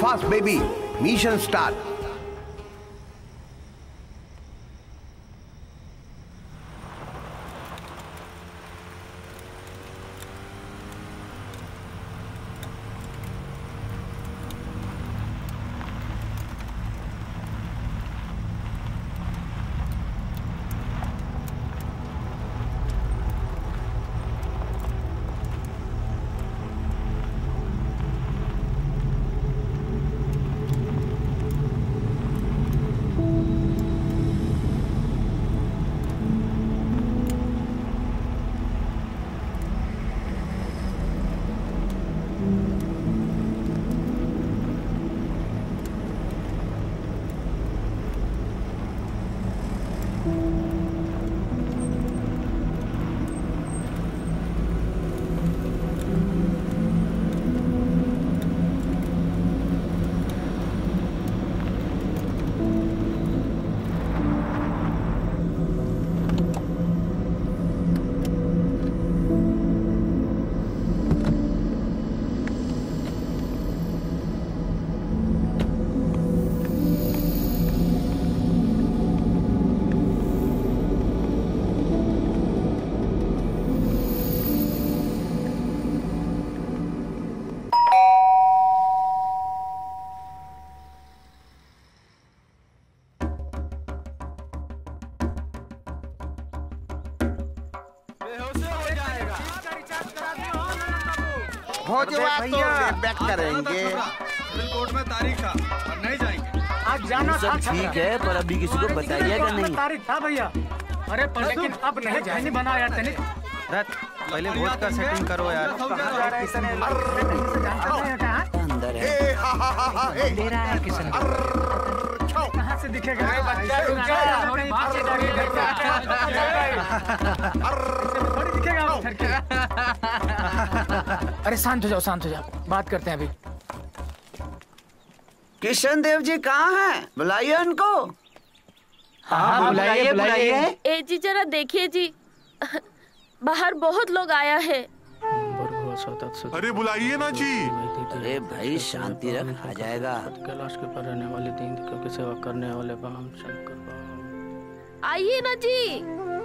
fast, baby. Mission start. हो जाएगा तो बैक करेंगे। कोर्ट में तारीख था और नहीं जाएंगे। आज जाना सब ठीक है, पर अभी किसी को बताइएगा नहीं। तारीख था भैया, अरे पर लेकिन अब नहीं जाने बनाया तनिक। पहले वोट का सेटिंग करो यार। अंदर है दे रहा है किशन कहाँ से दिखेगा? अरे शांत हो जाओ, बात करते हैं अभी। किशन देव जी कहाँ हैं? बुलाइए उनको। हाँ बुलाइए। ए जी जरा देखिए जी, बाहर बहुत लोग आया है। अरे बुलाइए ना जी। अरे भाई शांति रख, आ जाएगा। कैलाश के पर रहने वाले दीन की सेवा करने वाले बाम शंकर। आइए ना जी।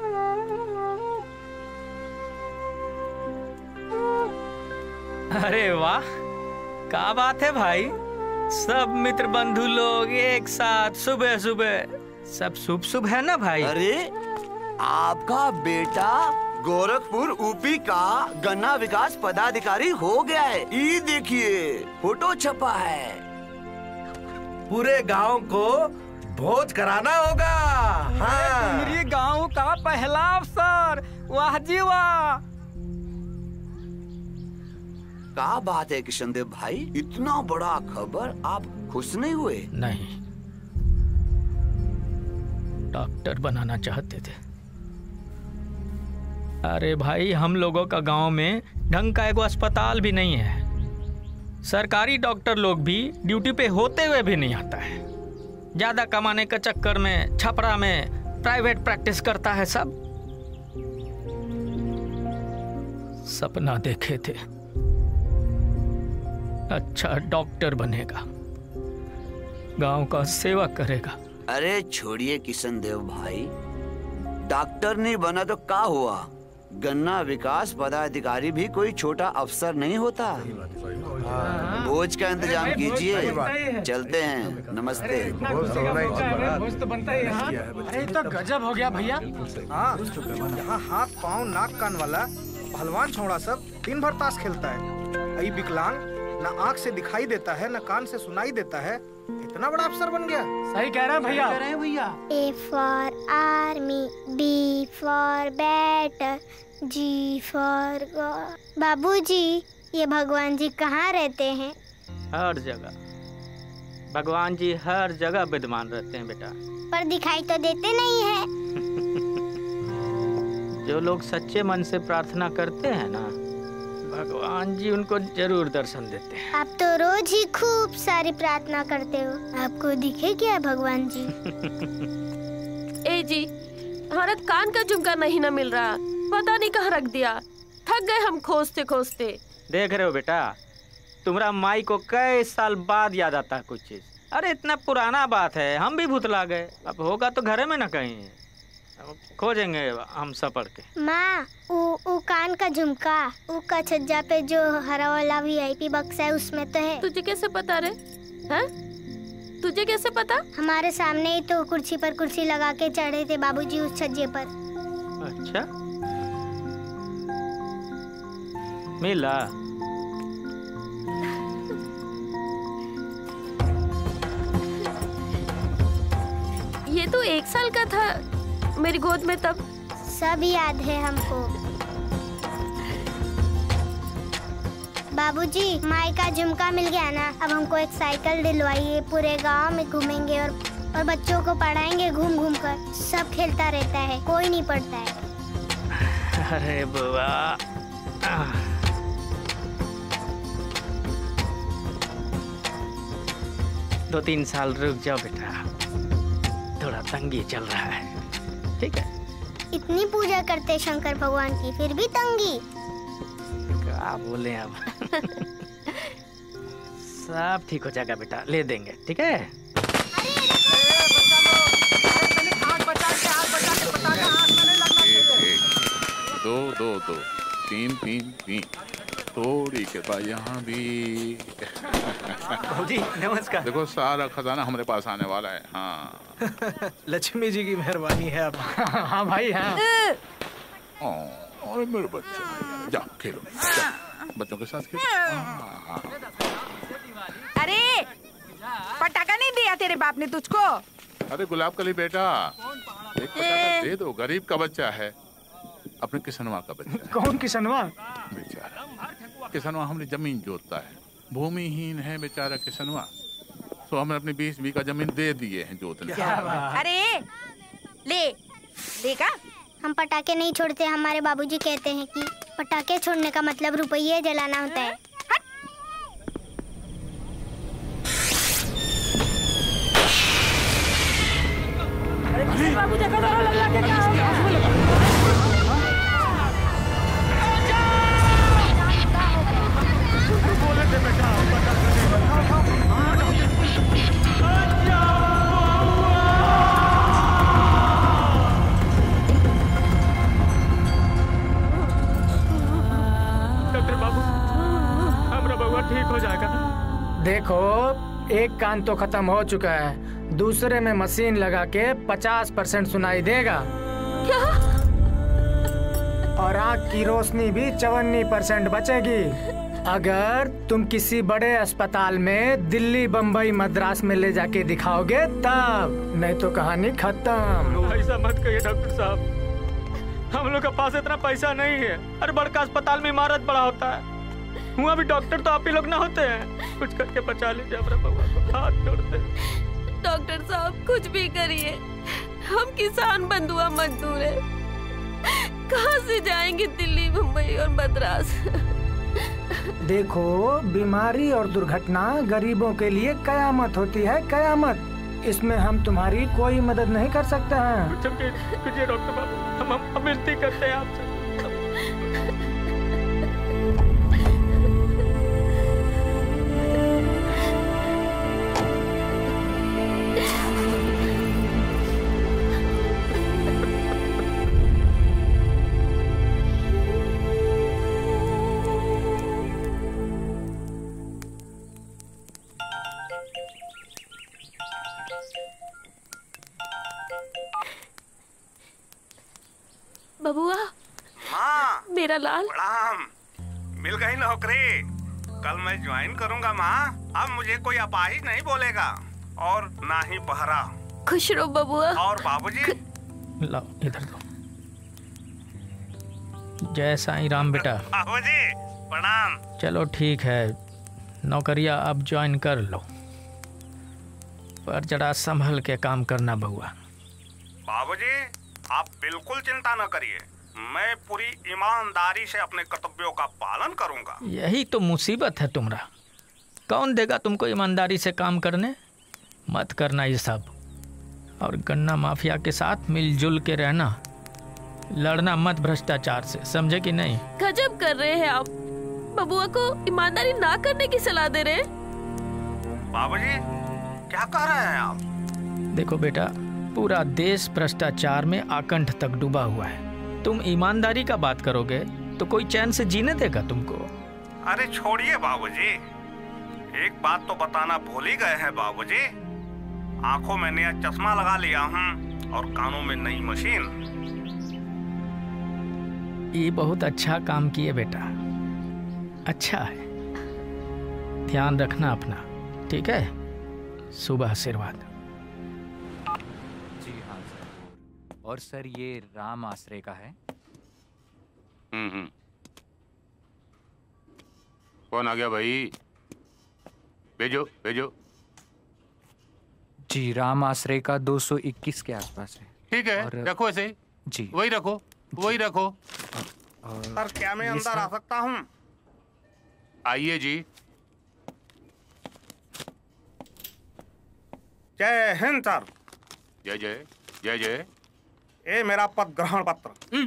अरे वाह, क्या बात है भाई। सब मित्र बंधु लोग एक साथ सुबह सुबह, सब शुभ शुभ है ना भाई। अरे आपका बेटा गोरखपुर यूपी का गन्ना विकास पदाधिकारी हो गया है। ये देखिए फोटो छपा है। पूरे गांव को भोज कराना होगा। हाँ। मेरे गांव का पहला अफसर, वाह जी वाह। क्या बात है किशन देव भाई, इतना बड़ा खबर, आप खुश नहीं हुए? नहीं, डॉक्टर बनाना चाहते थे। अरे भाई, हम लोगों का गांव में ढंग का एक अस्पताल भी नहीं है। सरकारी डॉक्टर लोग भी ड्यूटी पे होते हुए भी नहीं आता है। ज्यादा कमाने के चक्कर में छपरा में प्राइवेट प्रैक्टिस करता है सब। सपना देखे थे अच्छा डॉक्टर बनेगा, गांव का सेवा करेगा। अरे छोड़िए किशन देव भाई, डॉक्टर नहीं बना तो क्या हुआ? गन्ना विकास पदाधिकारी भी कोई छोटा अफसर नहीं होता। भोज का इंतजाम कीजिए, चलते हैं। नमस्ते। भोज तो बनता ही है। अरे तो गजब हो गया भैया। हाँ, यहाँ हाथ पाँव नाक कान वाला पहलवान छोड़ा सब दिन भर ताश खेलता है। आई विकलांग, ना आँख से दिखाई देता है, ना कान से सुनाई देता है, इतना बड़ा अफसर बन गया। सही कह रहा है भैया। A for army, B for bat, G for God। बाबूजी, ये भगवान जी कहाँ रहते हैं? हर जगह भगवान जी हर जगह विद्यमान रहते हैं बेटा। पर दिखाई तो देते नहीं है। जो लोग सच्चे मन से प्रार्थना करते हैं ना, भगवान जी उनको जरूर दर्शन देते हैं। आप तो रोज ही खूब सारी प्रार्थना करते हो, आपको दिखे क्या भगवान जी? ए जी, हमारा कान का झुमका नहीं ना मिल रहा, पता नहीं कहाँ रख दिया। थक गए हम खोजते खोजते। देख रहे हो बेटा, तुम्हारा माई को कई साल बाद याद आता है कुछ चीज। अरे इतना पुराना बात है, हम भी भुतला गए। अब होगा तो घरे में ना कहीं, खोजेंगे हम सब पढ़ के। माँ ऊ कान का झुमका ऊ का छज्जा पे जो हरा वाला VIP बक्स है उसमें तो है। तुझे कैसे पता रे? हाँ? तुझे कैसे पता? हमारे सामने ही तो कुर्सी पर कुर्सी लगा के चढ़े थे बाबूजी उस छज्जे पर। अच्छा मिला? ये तो 1 साल का था मेरी गोद में तब। सब याद है हमको। बाबूजी माई का झुमका मिल गया ना, अब हमको एक साइकिल दिलवाइए। पूरे गांव में घूमेंगे और बच्चों को पढ़ाएंगे घूम घूम कर। सब खेलता रहता है, कोई नहीं पढ़ता है। अरे बुआ, 2-3 साल रुक जाओ बेटा, थोड़ा तंगी चल रहा है, ठीक है? इतनी पूजा करते शंकर भगवान की फिर भी तंगी? क्या बोले अब? सब ठीक हो जाएगा बेटा, ले देंगे, ठीक है? दो दो दो, तीन तीन तीन, थोड़ी के बाद यहाँ भी। जी नमस्कार। देखो सारा खजाना हमारे पास आने वाला है। हाँ लक्ष्मी जी की मेहरबानी है आप। हाँ भाई हाँ। और मेरे बच्चे जा खेलो, बच्चों के साथ खेलो। अरे पटाखा नहीं दिया तेरे बाप ने तुझको? अरे गुलाब कली बेटा, एक पटाखा दे दो, गरीब का बच्चा है, अपने किसनवा का बच्चा। कौन किसनवा? बेचारा किसनवा हमने जमीन जोतता है, भूमिहीन है बेचारा किसनवा, तो हमने अपनी 20 बीघा जमीन दे दिए हैं जोतने। अरे ले देखा, हम पटाखे नहीं छोड़ते। हमारे बाबूजी कहते हैं कि पटाखे छोड़ने का मतलब रुपये जलाना होता है। बाबू देखो लल्ला के क्या हो गया? डॉक्टर बाबू, हमारा बउआ ठीक हो जाएगा। देखो एक कान तो खत्म हो चुका है, दूसरे में मशीन लगा के 50% सुनाई देगा। क्या? और आँख की रोशनी भी 54% बचेगी। अगर तुम किसी बड़े अस्पताल में दिल्ली, बम्बई, मद्रास में ले जाके दिखाओगे तब, नहीं तो कहानी खत्म। ऐसा मत कहिए डॉक्टर साहब, हम लोग के पास इतना पैसा नहीं है। अरे बड़का अस्पताल में इमारत बड़ा होता है, वहाँ भी डॉक्टर तो आप ही लोग ना होते हैं। कुछ करके बचा लीजिए हमारे बउआ को, हाथ जोड़ते। डॉक्टर साहब कुछ भी करिए, हम किसान बंधुआ मजदूर है, कहाँ से जाएंगे दिल्ली, मुंबई और मद्रास। देखो बीमारी और दुर्घटना गरीबों के लिए कयामत होती है, कयामत। इसमें हम तुम्हारी कोई मदद नहीं कर सकते हैं। कुछ डॉक्टर बाबू, हम विनती करते हैं आपसे। बबुआ, माँ मेरा लाल, प्रणाम। मिल गई नौकरी, कल मैं ज्वाइन करूंगा माँ। अब मुझे कोई अपाहिज नहीं बोलेगा और ना ही पहरा। खुश रहो बबुआ। और बाबूजी? लाओ इधर दो। जय साईं राम बेटा। बाबूजी प्रणाम। चलो ठीक है, नौकरिया अब ज्वाइन कर लो, पर जरा संभल के काम करना बउआ। बाबूजी आप बिल्कुल चिंता न करिए, मैं पूरी ईमानदारी से अपने कर्तव्यों का पालन करूंगा। यही तो मुसीबत है तुम्हारा, कौन देगा तुमको ईमानदारी से काम करने? मत करना ये सब, और गन्ना माफिया के साथ मिलजुल के रहना, लड़ना मत भ्रष्टाचार से, समझे कि नहीं? गजब कर रहे हैं आप। बबुआ को ईमानदारी ना करने की सलाह दे रहे? बाबूजी क्या कह रहे हैं आप? देखो बेटा, पूरा देश भ्रष्टाचार में आकंठ तक डूबा हुआ है। तुम ईमानदारी का बात करोगे तो कोई चैन से जीने देगा तुमको? अरे छोड़िए बाबूजी, एक बात तो बताना भूल ही गए हैं बाबूजी। आंखों में नया चश्मा लगा लिया हूँ और कानों में नई मशीन। ये बहुत अच्छा काम किए बेटा, अच्छा है। ध्यान रखना अपना, ठीक है? सुबह आशीर्वाद। जी हाँ सर। और सर ये राम आश्रय का है। कौन आ गया भाई? भेजो भेजो। जी राम आश्रय का 221 के आसपास है। ठीक है, रखो ऐसे ही। जी वही रखो, वही रखो। सर क्या मैं अंदर आ सकता हूँ? आइए जी। जय हिंद सर। जय जय जय जय। ये मेरा पद ग्रहण पत्र।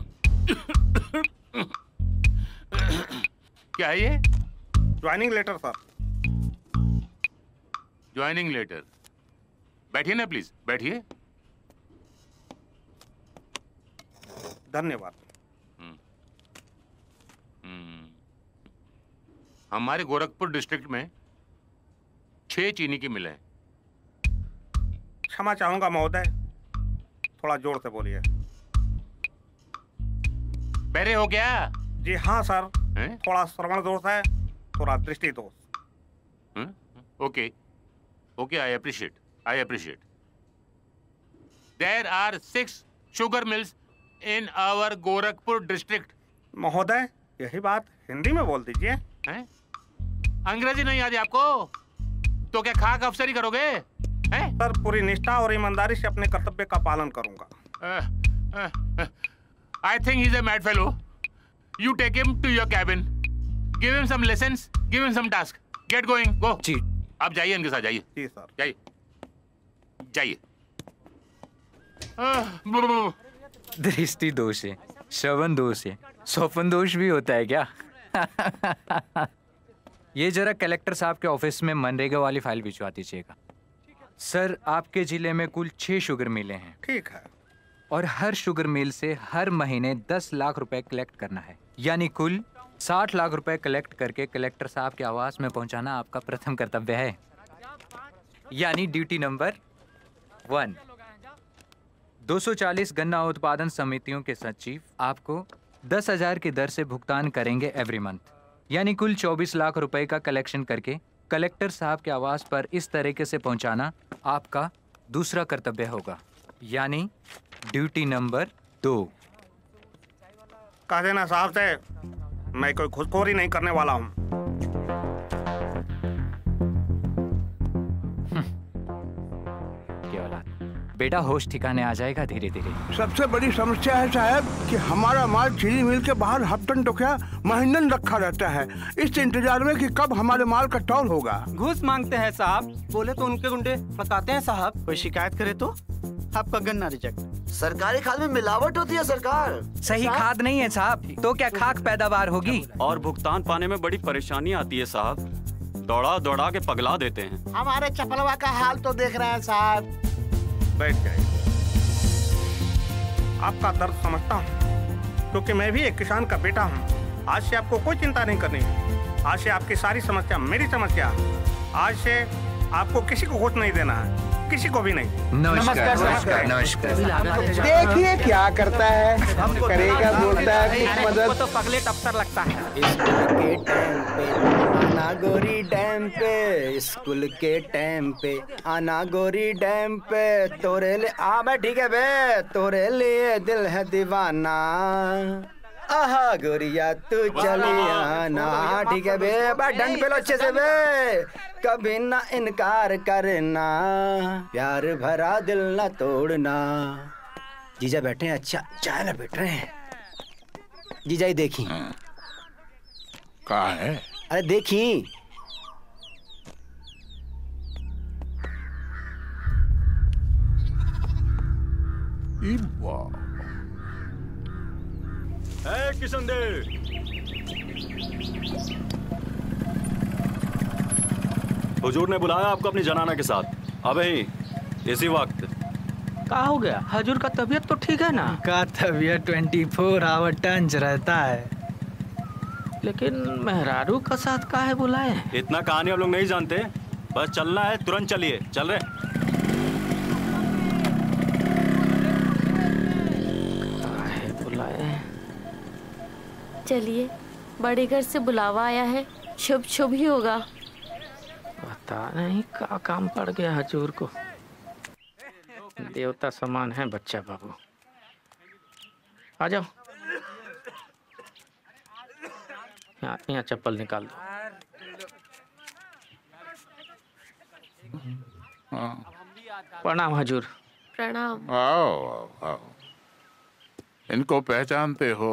क्या है ये? Joining letter sir. Joining letter. बैठिए ना प्लीज, बैठिए। धन्यवाद। हमारे गोरखपुर डिस्ट्रिक्ट में 6 चीनी की मिलें। क्षमा चाहूंगा महोदय, थोड़ा जोर से बोलिए। बहरे हो क्या? जी हाँ सर, थोड़ा श्रवण दोष है, थोड़ा दृष्टि दोष। Okay okay, I appreciate. There are 6 sugar mills in our Gorakhpur district. महोदय यही बात हिंदी में बोल दीजिए। अंग्रेजी नहीं आती आपको? तो क्या खाक अफसरी करोगे? सर पूरी निष्ठा और ईमानदारी से अपने कर्तव्य का पालन करूंगा। I think he's a mad fellow. You take him to your cabin. Give him some lessons. Give him some task. Get going. Go. जी। आप जाइए इनके साथ, जाइए। जी सर। जाइए जाइए। दृष्टि दोष है, श्रवण दोष है, स्वपन दोष भी होता है क्या? ये जरा कलेक्टर साहब के ऑफिस में मनरेगा वाली फाइल भिजवा दीजिएगा। सर आपके जिले में कुल 6 शुगर मिलें हैं। ठीक है। और हर शुगर मिल से हर महीने 10 लाख रुपए कलेक्ट करना है, यानी कुल 60 लाख रुपए कलेक्ट करके कलेक्टर साहब के आवास में पहुंचाना आपका प्रथम कर्तव्य है, यानी ड्यूटी नंबर 1। 240 गन्ना उत्पादन समितियों के सचिव आपको 10,000 की दर से भुगतान करेंगे एवरी मंथ, यानी कुल 24 लाख रुपए का कलेक्शन करके कलेक्टर साहब के आवास पर इस तरीके से पहुंचाना आपका दूसरा कर्तव्य होगा, यानी ड्यूटी नंबर 2। कह देना साहब से मैं कोई घुसखोरी नहीं करने वाला हूँ। बेटा होश ठिकाने आ जाएगा धीरे धीरे। सबसे बड़ी समस्या है साहब कि हमारा माल चीनी मिल के बाहर हफ्तन तो क्या महीनन रखा रहता है, इस इंतजार में कि कब हमारे माल का टोल होगा। घूस मांगते हैं साहब, बोले तो उनके गुंडे बताते हैं साहब, कोई शिकायत करे तो आपका गन्ना रिजेक्ट। सरकारी खाद में मिलावट होती है सरकार। सही खाद नहीं है साहब, तो क्या खाक पैदावार होगी? और भुगतान पाने में बड़ी परेशानी आती है साहब, दौड़ा दौड़ा के पगला देते हैं। हमारे चपलवा का हाल तो देख रहे हैं साहब। बैठ जाइए, आपका दर्द समझता हूँ क्योंकि मैं भी एक किसान का बेटा हूँ। आज से आपको कोई चिंता नहीं करनी, आज से आपकी सारी समस्या मेरी समस्या। आज से आपको किसी को घूस नहीं देना है, किसी को भी नहीं। नमस्कार नमस्कार नमस्कार। देखिए क्या करता है, करेगा बोलता है कुछ मदद। तो पगलेट अफसर लगता है। स्कूल के टाइम पे आना गोरी डैम पे, स्कूल के टाइम पे आना गोरी डैम पे, तोरे ले आ बे ठीक है बे, तोरे लिए दिल है दीवाना, आहा गोरिया तू चली आना ठीक है बे, डंड पे लो अच्छे से बे, कभी ना इनकार करना, प्यार भरा दिल ना तोड़ना। जीजा बैठे हैं, अच्छा चाय ना बैठ रहे हैं। जीजा ही देखी कहा है? अरे देखी किशन दे, हुजूर ने बुलाया आपको अपनी जनाना के साथ। अब ही इसी वक्त। क्या हो गया? हजूर का तबीयत तो ठीक है ना? का तबीयत 24 आवर टंच रहता है। लेकिन मेहरारू का साथ का है बुलाए? इतना कहानी आप लोग नहीं जानते, बस चलना है, तुरंत चलिए। चल रहे बुलाए। चलिए, बड़े घर से बुलावा आया है, शुभ शुभ ही होगा। पता नहीं क्या काम पड़ गया हजूर को। देवता समान है बच्चा बाबू। आ जाओ, यहाँ चप्पल निकाल दो। प्रणाम हजूर। प्रणाम। आओ आओ, इनको पहचानते हो?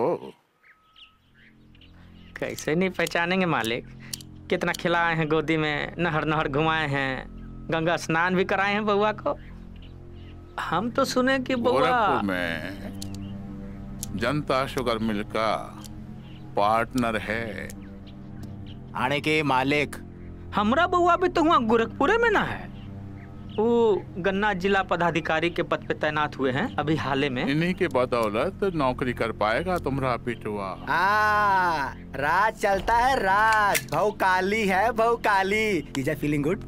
कैसे नहीं पहचानेंगे मालिक, कितना खिलाए हैं गोदी में, नहर नहर घुमाए हैं, गंगा स्नान भी कराए हैं बउआ को। हम तो सुने कि बउआ गोरखपुर में जनता शुगर मिल का पार्टनर है। आने के मालिक हमरा बउआ भी तो हुआ गोरखपुरे में ना है। वो गन्ना जिला पदाधिकारी के पद पे तैनात हुए हैं अभी हाल में। इन्हीं के बदौलत नौकरी कर पाएगा तुम्हारा पिटवा। राज चलता है, राज भौकाली है, भौकाली। Is feeling good?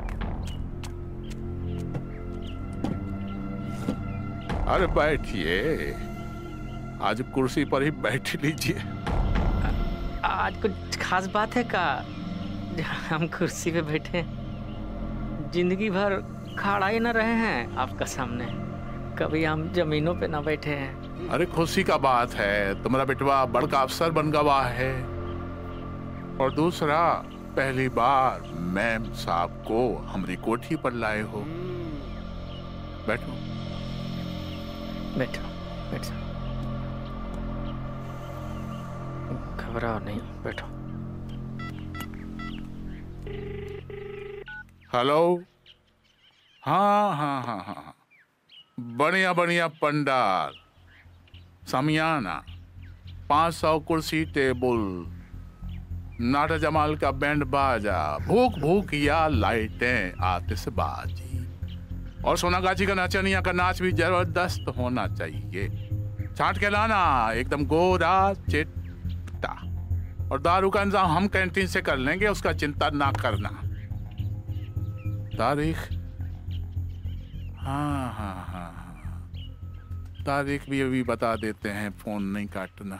अरे बैठिए, आज कुर्सी पर ही बैठ लीजिए। आज कुछ खास बात है का हम कुर्सी पे बैठे? जिंदगी भर खड़ा ही न रहे हैं आपका सामने, कभी हम जमीनों पे न बैठे हैं। अरे खुशी का बात है, तुम्हारा बेटवा बड़का अफसर बन गवा है। और दूसरा, पहली बार मैम साहब को हमारी कोठी पर लाए हो। बैठो बैठो बैठो, घबराओ नहीं, बैठो। हेलो। हाँ हाँ हाँ हाँ, बढ़िया बढ़िया पंडाल, समियाना, 500 कुर्सी टेबल, नाटा जमाल का बैंड बाजा, भूख भूख या लाइटें, आतिशबाजी, और सोनागाछी का नाचनिया का नाच भी जबरदस्त होना चाहिए। छांट के लाना, एकदम गोरा चिट्टा। और दारू का इंतजाम हम कैंटीन से कर लेंगे, उसका चिंता ना करना। तारीख? हाँ हाँ हाँ, तारीख भी अभी बता देते हैं, फोन नहीं काटना।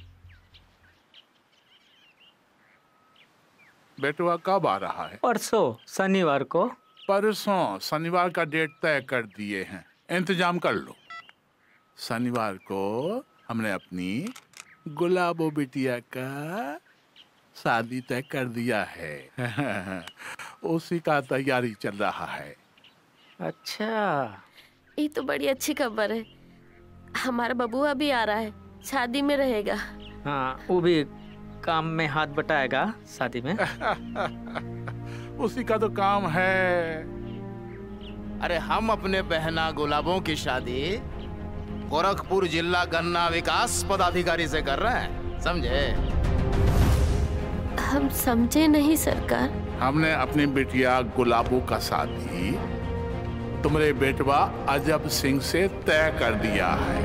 बेटवा कब आ रहा है? परसों शनिवार को। परसों शनिवार का डेट तय कर दिए हैं, इंतजाम कर लो। शनिवार को हमने अपनी गुलाबो बिटिया का शादी तय कर दिया है। उसी का तैयारी चल रहा है। अच्छा, ये तो बड़ी अच्छी खबर है। हमारा बबुआ भी आ रहा है, शादी में रहेगा। हाँ, वो भी काम में हाथ बटाएगा शादी में। उसी का तो काम है। अरे हम अपने बहना गुलाबों की शादी गोरखपुर जिला गन्ना विकास पदाधिकारी से कर रहे हैं, समझे? हम समझे नहीं सरकार। हमने अपनी बिटिया गुलाबो का शादी तुम्हारे बेटवा अजब सिंह से तय कर दिया है।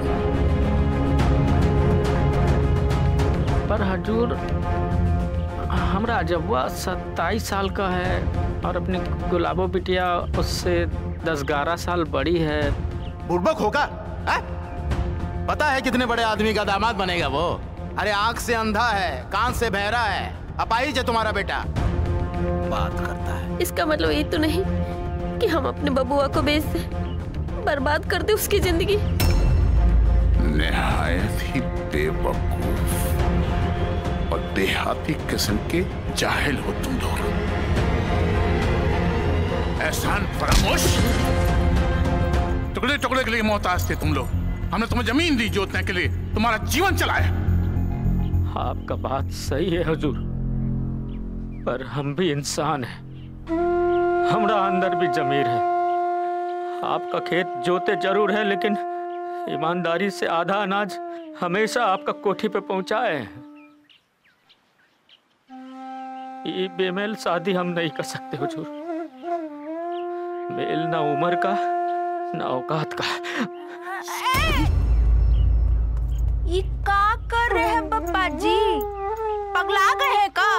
पर हजूर, हमरा अजबवा 27 साल का है और अपनी गुलाबो बिटिया उससे 10-11 साल बड़ी है। बुड़बक होगा? पता है कितने बड़े आदमी का दामाद बनेगा वो? अरे आंख से अंधा है, कान से बहरा है, अपाहिज है तुम्हारा बेटा। बात करता है। इसका मतलब ये तो नहीं कि हम अपने बबुआ को बेच दे, बर्बाद कर दे उसकी जिंदगी। निहायत ही बेवकूफ और देहाती किस्म के जाहिल हो तुम लोग। एहसान फरामोश, टुकड़े टुकड़े के लिए मोहताज थे तुम लोग। हमने तुम्हें जमीन दी जोतने के लिए, तुम्हारा जीवन चलाया। आपका बात सही है हुजूर, पर हम भी इंसान हैं, हमरा अंदर भी जमीर है। आपका खेत जोते जरूर है, लेकिन ईमानदारी से आधा अनाज हमेशा आपका कोठी पे पहुंचाए हैं। ये बेमेल शादी हम नहीं कर सकते हुजूर। मेल ना उम्र का ना औकात का। ये का कर रहे हैं पप्पा जी? पगला गए हैं का?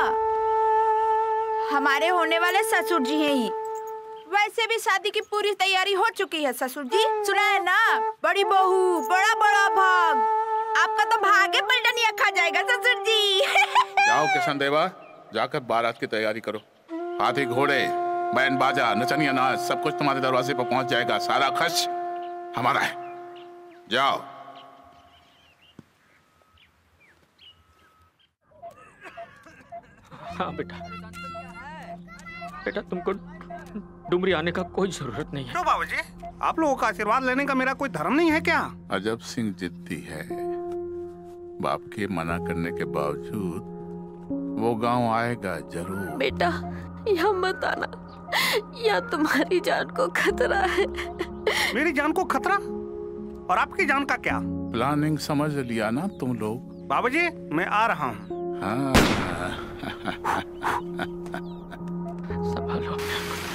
हमारे होने वाले ससुर जी हैं ये। वैसे भी शादी की पूरी तैयारी हो चुकी है ससुर जी। सुना है ना, बड़ी बहू बड़ा बड़ा भाग। आपका तो भागे पलटनिया खा जाएगा ससुर जी। जाओ किशन देवा, जाकर बारात की तैयारी करो। हाथी घोड़े बैंड बाजा नचनिया नाच सब कुछ तुम्हारे दरवाजे पर पहुंच जाएगा। सारा खर्च हमारा है। जाओ। हाँ बेटा, बेटा तुमको डुमरी आने का कोई जरूरत नहीं है। क्यों बाबूजी? आप लोगों का आशीर्वाद लेने का मेरा कोई धर्म नहीं है क्या? अजब सिंह जिद्दी है। बाप के मना करने के बावजूद वो गांव आएगा जरूर। बेटा यहाँ मत आना, यहाँ तुम्हारी जान को खतरा है। मेरी जान को खतरा? और आपकी जान का क्या? प्लानिंग समझ लिया ना तुम लोग? बाबूजी मैं आ रहा हूँ। हाँ। संभालो।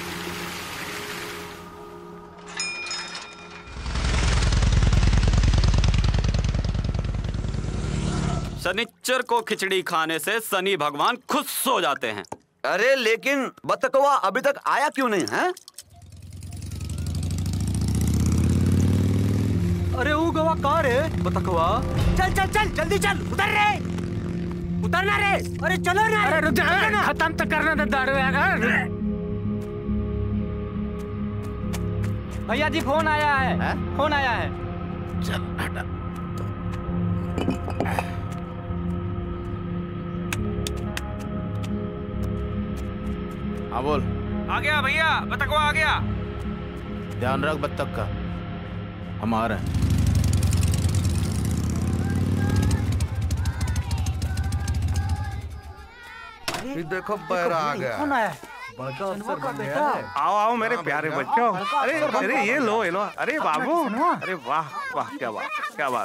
शनिच्चर को खिचड़ी खाने से शनि भगवान खुश हो जाते हैं। अरे लेकिन बतकवा अभी तक आया क्यों नहीं है? अरे वो गवा कहाँ रे बतकवा? चल चल चल जल्दी चल, उतर रे, उतरना रे। अरे चलो ना। अरे रुक जा, खत्म तो करना था दारू यार। भैया जी फोन आया है, फोन आया है। चल हटा। हाँ बोल। आ गया भैया, बतकवा आ गया। ध्यान रख बत्तख का, हम आ रहे हैं। ये देखो पैर आ गया। कौन आया? बड़ा अफसर बन गया है। आओ आओ मेरे प्यारे बच्चों। अरे अरे ये लो ये लो। अरे बाबू, अरे वाह वाह, क्या बात क्या बात।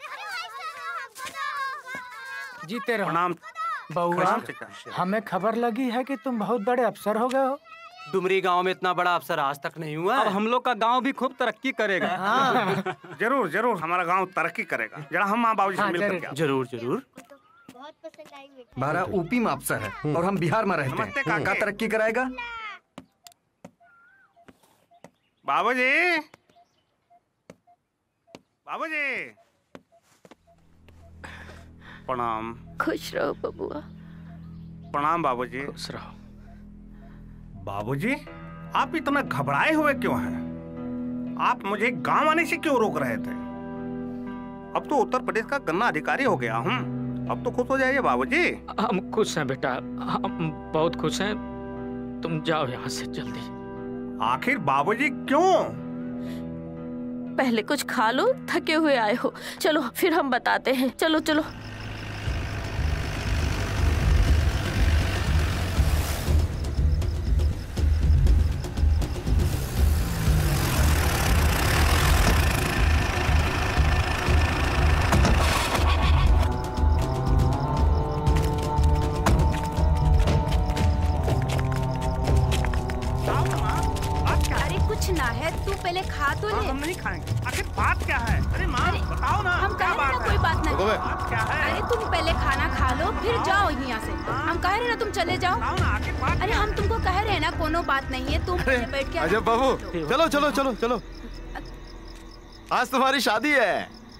जीते रहो। प्रणाम बउआ, हमें खबर लगी है कि तुम बहुत बड़े अफसर हो गए हो। डुमरी गांव में इतना बड़ा अफसर आज तक नहीं हुआ। अब हम लोग का गांव भी खूब तरक्की करेगा। हाँ। जरूर जरूर हमारा गांव तरक्की करेगा। जरा हम माँ बाबू से मिलकर के आते हैं। जरूर जरूर। हमारा ऊपी में अफसर है और हम बिहार में रहते हैं। काका तरक्की कराएगा। बाबूजी, बाबूजी प्रणाम। खुश रहो बबुआ। प्रणाम बाबूजी। खुश रहो। बाबूजी आप इतना घबराए हुए क्यों हैं? आप मुझे गांव आने से क्यों रोक रहे थे? अब तो उत्तर प्रदेश का गन्ना अधिकारी हो गया हूँ। अब तो खुश हो जाइए बाबूजी। हम खुश हैं बेटा, हम बहुत खुश हैं। तुम जाओ यहाँ से जल्दी। आखिर बाबूजी क्यों? पहले कुछ खा लो, थके हुए आए हो। चलो फिर हम बताते हैं। चलो चलो। हम नहीं खाएंगे। आखिर बात क्या है? अरे माँ बताओ ना। हम कह रहे ना कोई बात नहीं। बात क्या है? अरे तुम पहले खाना खा लो फिर जाओ यहाँ से। हम कह रहे ना तुम चले जाओ। अरे हम तुमको कह रहे हैं ना कोनो बात नहीं है, तुम बैठ के। अजब बाबू, चलो चलो चलो चलो, आज तुम्हारी शादी है।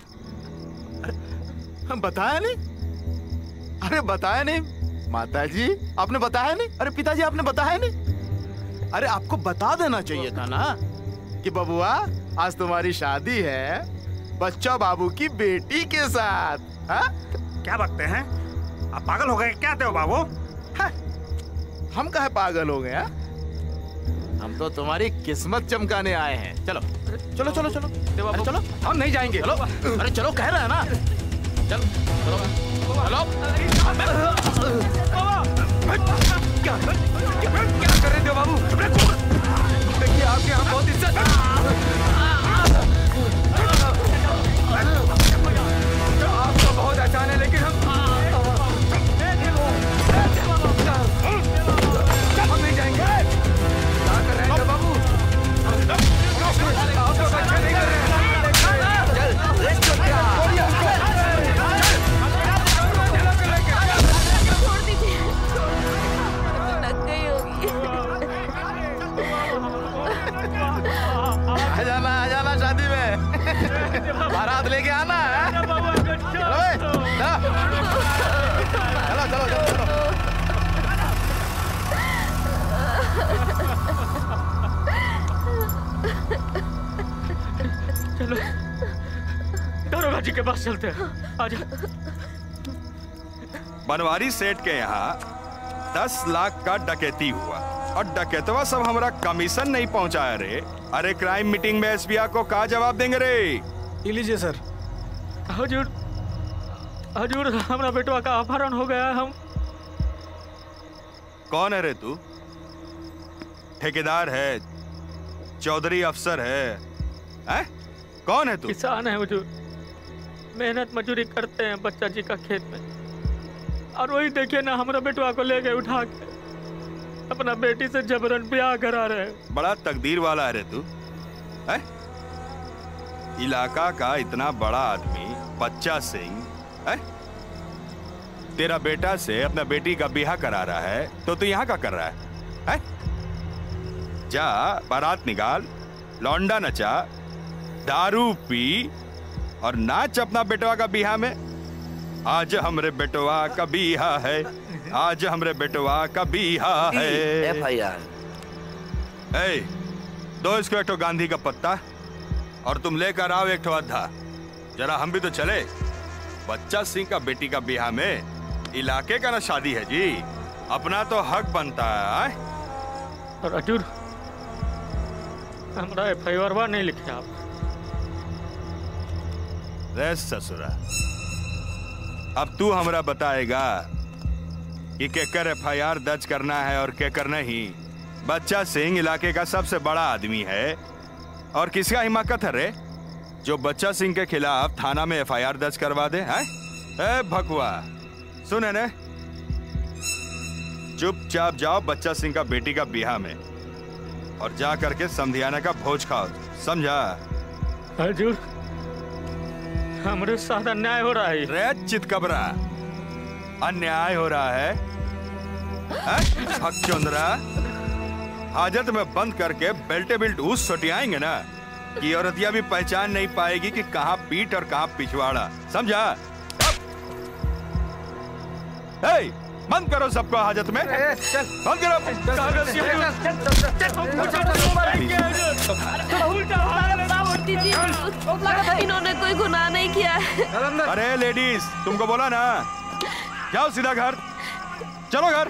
हम बताया नहीं? अरे बताया नहीं माता जी, आपने बताया नहीं? अरे पिताजी आपने बताया नहीं? अरे आपको बता देना चाहिए था ना कि बबुआ आज तुम्हारी शादी है बच्चा बाबू की बेटी के साथ। हा? क्या बकते हैं? आप पागल हो गए क्या थे बाबू? हम कहे पागल हो गए? हम तो तुम्हारी किस्मत चमकाने आए हैं। चलो चलो चलो चलो, अरे चलो, हम नहीं जाएंगे। चलो, अरे चलो कह रहे हैं ना। चलो चलो चलो। क्या कर रहे थे बाबू? देखिए आपके यहाँ बहुत इज्जत है। आपको बहुत आसान है लेकिन हम नहीं जाएंगे। क्या कर रहे थे बाबू? जी के पास चलते हैं। आजा। बनवारी सेठ के यहाँ 10 लाख का डकैती हुआ और डकैतवा सब हमारा कमीशन नहीं पहुंचाया रे। अरे क्राइम मीटिंग में एसपीआई को क्या जवाब देंगे रे? लीजिए सर। हजूर हजूर हमारा बेटवा का अपहरण हो गया है। हम कौन है रे तू? ठेकेदार है, चौधरी अफसर है? कौन है तू? किसान है हुजूर, मेहनत मजदूरी करते हैं बच्चा जी का खेत में, और वही देखिए ना हमारा बेटवा को ले गए उठा के, अपना बेटी से जबरन ब्याह करा रहे हैं। बड़ा तकदीर वाला है रे तू। इलाका का इतना बड़ा आदमी बच्चा सिंह तेरा बेटा से अपना बेटी का ब्याह करा रहा है तो तू यहाँ का कर रहा है? जा बारात निकाल, लौंडा नचा, दारू पी और नाच अपना बेटवा का बिहा में। आज हमरे बेटवा का बिहा है, आज हमरे बेटवा का बिहा है। FIR। दो इसको एक गांधी का पत्ता और तुम लेकर आओ एक अद्धा। जरा हम भी तो चले। बच्चा सिंह का बेटी का बिहा में इलाके का ना शादी है जी, अपना तो हक बनता है। और हजूर हमारा FIR नहीं लिखे आप। रे ससुरा, अब तू हमरा बताएगा कि केकर FIR दर्ज करना है और केकर नहीं। बच्चा सिंह इलाके का सबसे बड़ा आदमी है और किसका हिमाकत है रे जो बच्चा सिंह के खिलाफ थाना में FIR दर्ज करवा दे? हैं भकुआ, सुने ने, चुपचाप जाओ बच्चा सिंह का बेटी का बिहा में और जा करके समधियाना का भोज खाओ, समझा? हजूर हमारे साथ अन्याय हो रहा है। रे चितकबरा, अन्याय हो रहा है? भगचंद्रा, हाजत में बंद करके बेल्टे बिल्ट उस सटियाएंगे ना कि औरतिया भी पहचान नहीं पाएगी कि कहाँ पीठ और कहाँ पिछवाड़ा, समझा? बंद करो सबको हाजत में, बंद करो। इन्होंने कोई गुनाह नहीं किया है। अरे लेडीज, तुमको बोला ना, जाओ सीधा घर, चलो घर।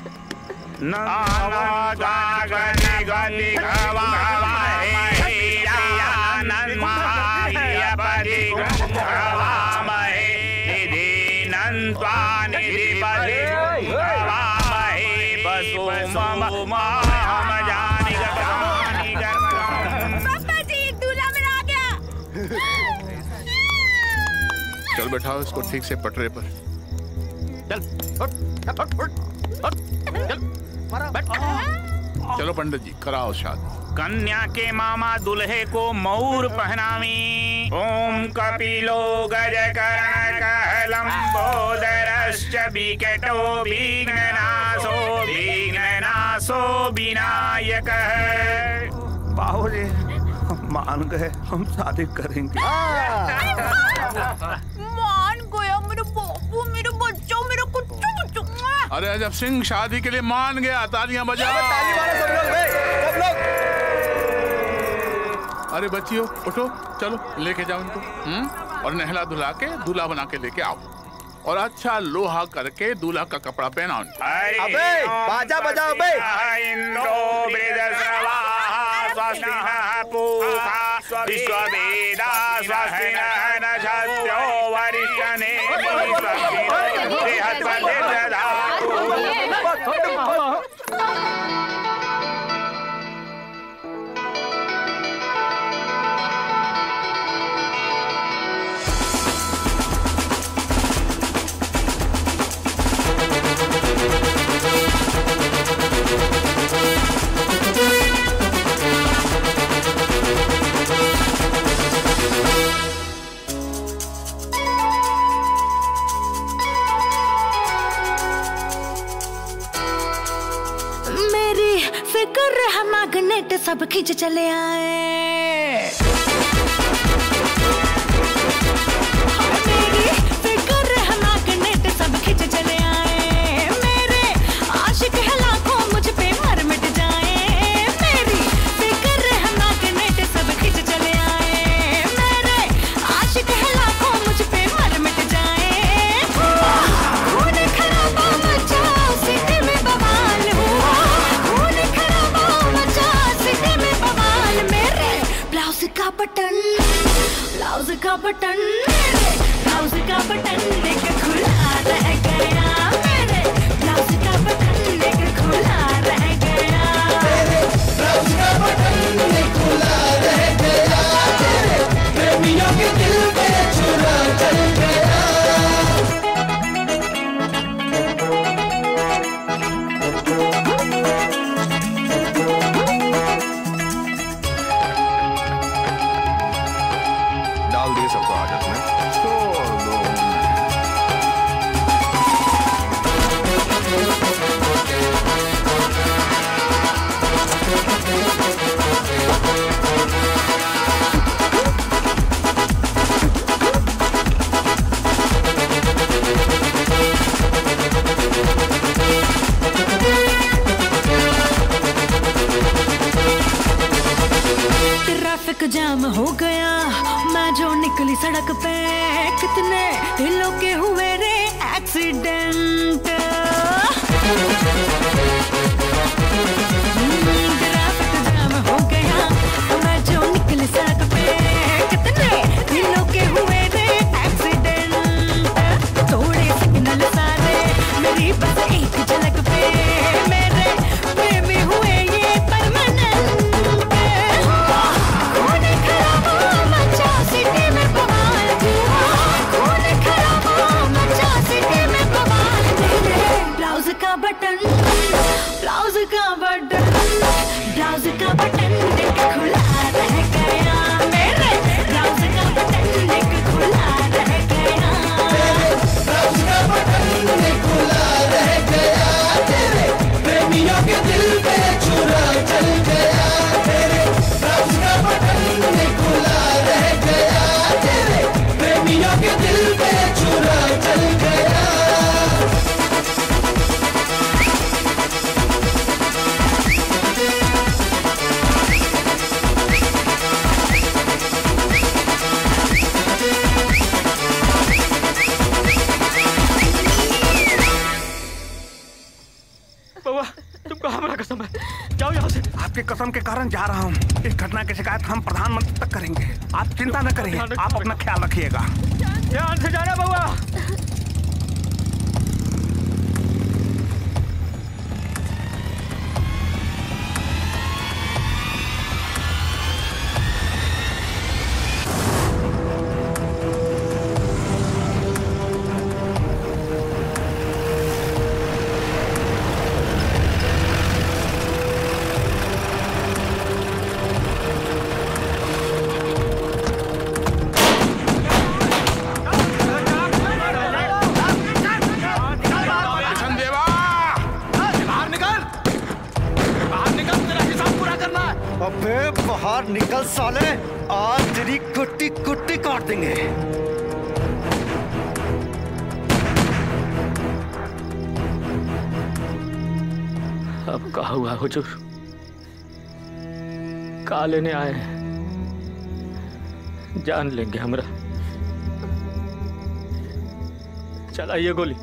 चल बैठाओ इसको ठीक से पटरे पर। चल चलो पंडित जी कराओ शादी। कन्या के मामा दुल्हे को मऊर पहनावी। ओम कपिलो गजकर्ण लंबोदरश्च विकटो विघ्ननाशो विनायकः। बाबूजी मान गए, हम शादी करेंगे। मान गया मेरे बाबू, मेरे बच्चों, मेरे कुट्टू। अरे जब सिंह शादी के लिए मान गया, तालियां बजाओ। ताली मारो सब लोग। अरे बच्चियों उठो, चलो लेके जाओ इनको और नहला धुला के दूल्हा बना के लेके आओ और अच्छा लोहा करके दूल्हा का कपड़ा पहनाओ। अबे बाजा बजाओ बे। इंद्रो वृद्धश्रवाः स्वस्तिनः पूषा विश्ववेदा स्वस्तिनः नक्षत्रो वरिष्ठनेमिः स्वस्तिनो बृहस्पतिर्दधातु। फिक्र है मैग्नेट सब खींच चले आए। मेरी फिक्र है मैग्नेट सब खींच चले आए। मेरे आशिक है लाखों मुझ पे मर मिट जाए। मेरी फिक्र है मैग्नेट सब खींच चले आए। मेरे आशिक है लाखों मुझ का बटन मेरे ब्लाउज का बटन देख खुला रह गया, मेरे ब्लाउज का बटन देख खुला रह गया, मेरे ब्लाउज का बटन देख खुला रह गया, तेरे प्रेमियों के दिल पे छुरा चल गया। डाल दिए सबको हाजत में। छोड़ दो ट्रैफिक जाम हो गया, मैं जो निकली सड़क पे, कितने दिलों के हुए रे एक्सीडेंट। ट्रैफिक जाम हो गया, मैं जो निकली सड़क पे, कितने दिलों के हुए रे एक्सीडेंट। थोड़े सिग्नल सारे मेरी बस एक झलक पे, मेरे प्रेमी हुए ये परमानेंट। ब्लाउज का बटन ब्लाउज का बटन देख खुला रह गया, मेरे ब्लाउज का बटन देख खुला रह गया, मेरे ब्लाउज का बटन देख खुला रह गया, तेरे प्रेमियों के दिल पे छुरा चल गया, मेरे ब्लाउज का बटन देख खुला रह गया, तेरे प्रेमियों के दिल पे छुरा चल गया। बाबा तुमको हमारा कसम है, जाओ यहाँ से। आपकी कसम के कारण जा रहा हूँ। इस घटना की शिकायत हम प्रधानमंत्री तक करेंगे। आप चिंता न करिए, आप अपना ख्याल रखिएगा। ध्यान से जाना बाबा। अबे बाहर निकल साले, आज तेरी कुट्टी कुट्टी काट देंगे। अब कहा हुआ हुजूर, का लेने आए हैं? जान लेंगे हमरा। चलाइए गोली,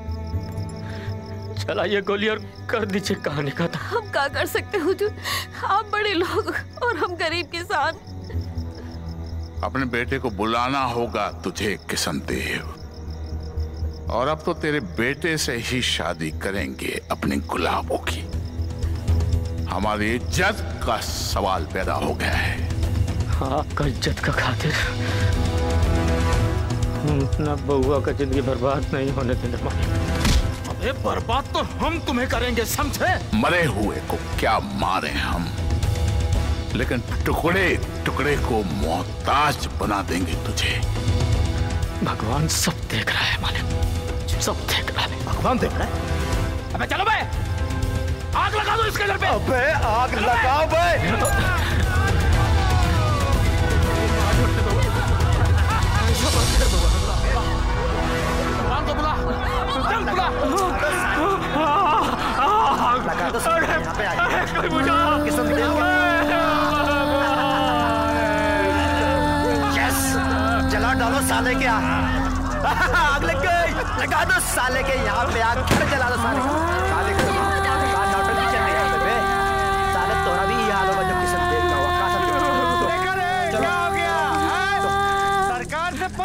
चलाइए गोली और कर दीजिए कहानी का। हम क्या कर सकते हुजूर, आप बड़े लोग और हम गरीब किसान। अपने बेटे को बुलाना होगा तुझे किशन देव, और अब तो तेरे बेटे से ही शादी करेंगे अपनी गुलाबों की। हमारी इज्जत का सवाल पैदा हो गया है। आपका इज्जत का खातिर हम अपना बउआ का जिंदगी बर्बाद नहीं होने देने वाले। अबे बर्बाद तो हम तुम्हें करेंगे, समझे? मरे हुए को क्या मारे हम, लेकिन टुकड़े टुकड़े को मोहताज बना देंगे तुझे। भगवान सब देख रहा है मालिक, सब देख रहा है। भगवान देख रहा है? अबे चलो बे, आग लगा दो इसके घर पे। अबे आग लगाओ बे। लगा दो यहाँ पे आइए। किशन देव यस, जला डालो साले के आग लग गई। लगा दो साले के यहाँ पे आग, घर जला दो साले साले के नौटंकी चल रही है बे। साले तोरा भी ये हाल होगा जब किशन देव का हुआ। क्या हो गया? सरकार से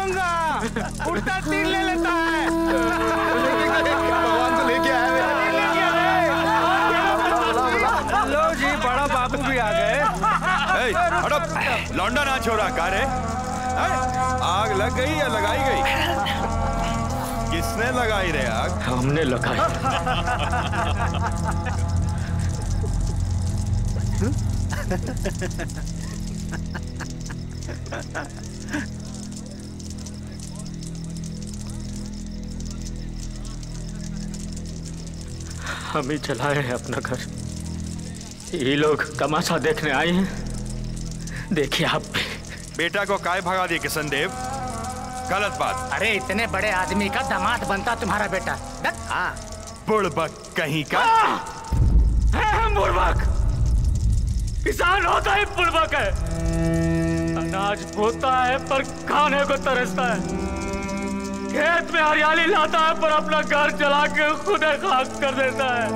बाबू भी आ गए। हटो, लौंडा ना छोड़ा कारे। आग लग गई या लगाई गई? किसने लगाई रे आग? हमने लगाई। हम ही चलाए हैं अपना घर। ये लोग तमाशा देखने आए हैं। देखिए आप। बेटा को काय भगा दिए किशन देव? गलत बात। अरे इतने बड़े आदमी का दामाद बनता तुम्हारा बेटा। हाँ, बुड़बक कहीं का। बुड़बक किसान होता है, बुड़बक है। अनाज बोता है पर खाने को तरसता है। खेत में हरियाली लाता है पर अपना घर जला के खुद खाक कर देता है।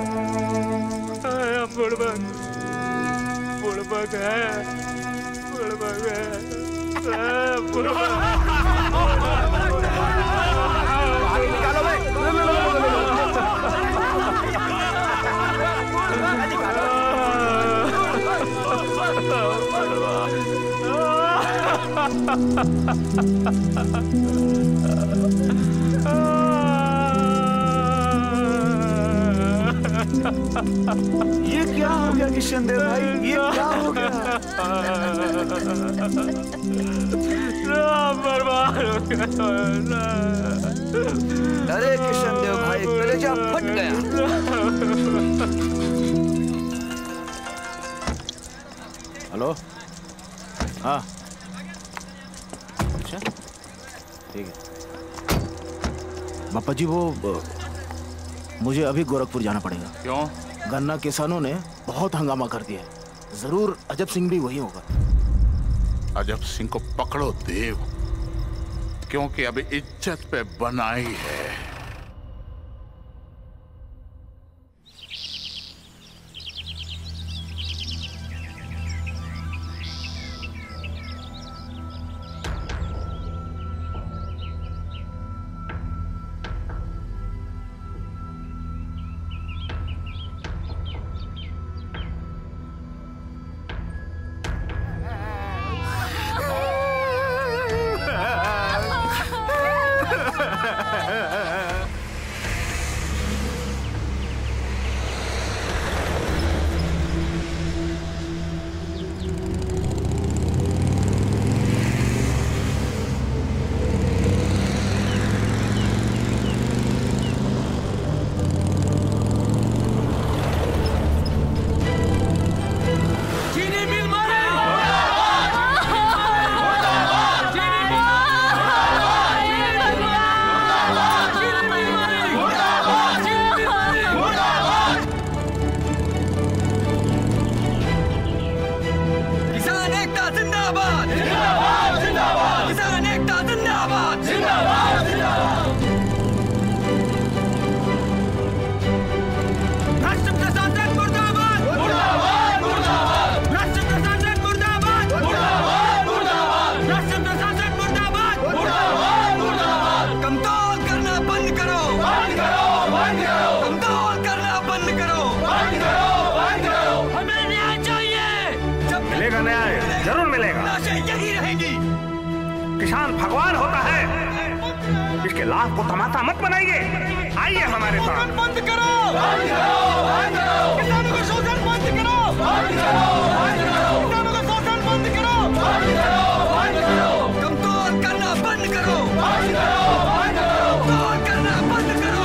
बुड़बक बुड़बक है, बुड़बक है, बुड़बक। निकालो भाई। ये क्या हो गया किशन देव भाई? ये क्या हो गया? बर्बाद हो गया। अरे किशन देव भाई, कलेजा फट गया। हेलो। हाँ, अच्छा ठीक है। बापा जी वो मुझे अभी गोरखपुर जाना पड़ेगा। क्यों? गन्ना किसानों ने बहुत हंगामा कर दिया है। जरूर अजब सिंह भी वही होगा। अजब सिंह को पकड़ो देव, क्योंकि अभी इज्जत पे बनाई है। किसान भगवान होता है, इसके लाभ को तमाशा मत बनाइए। आइए हमारे साथ। बंद करो, किसानों का शोषण बंद करो, किसानों का शोषण बंद करो, कमजोर करना बंद करो, कमजोर करना बंद करो,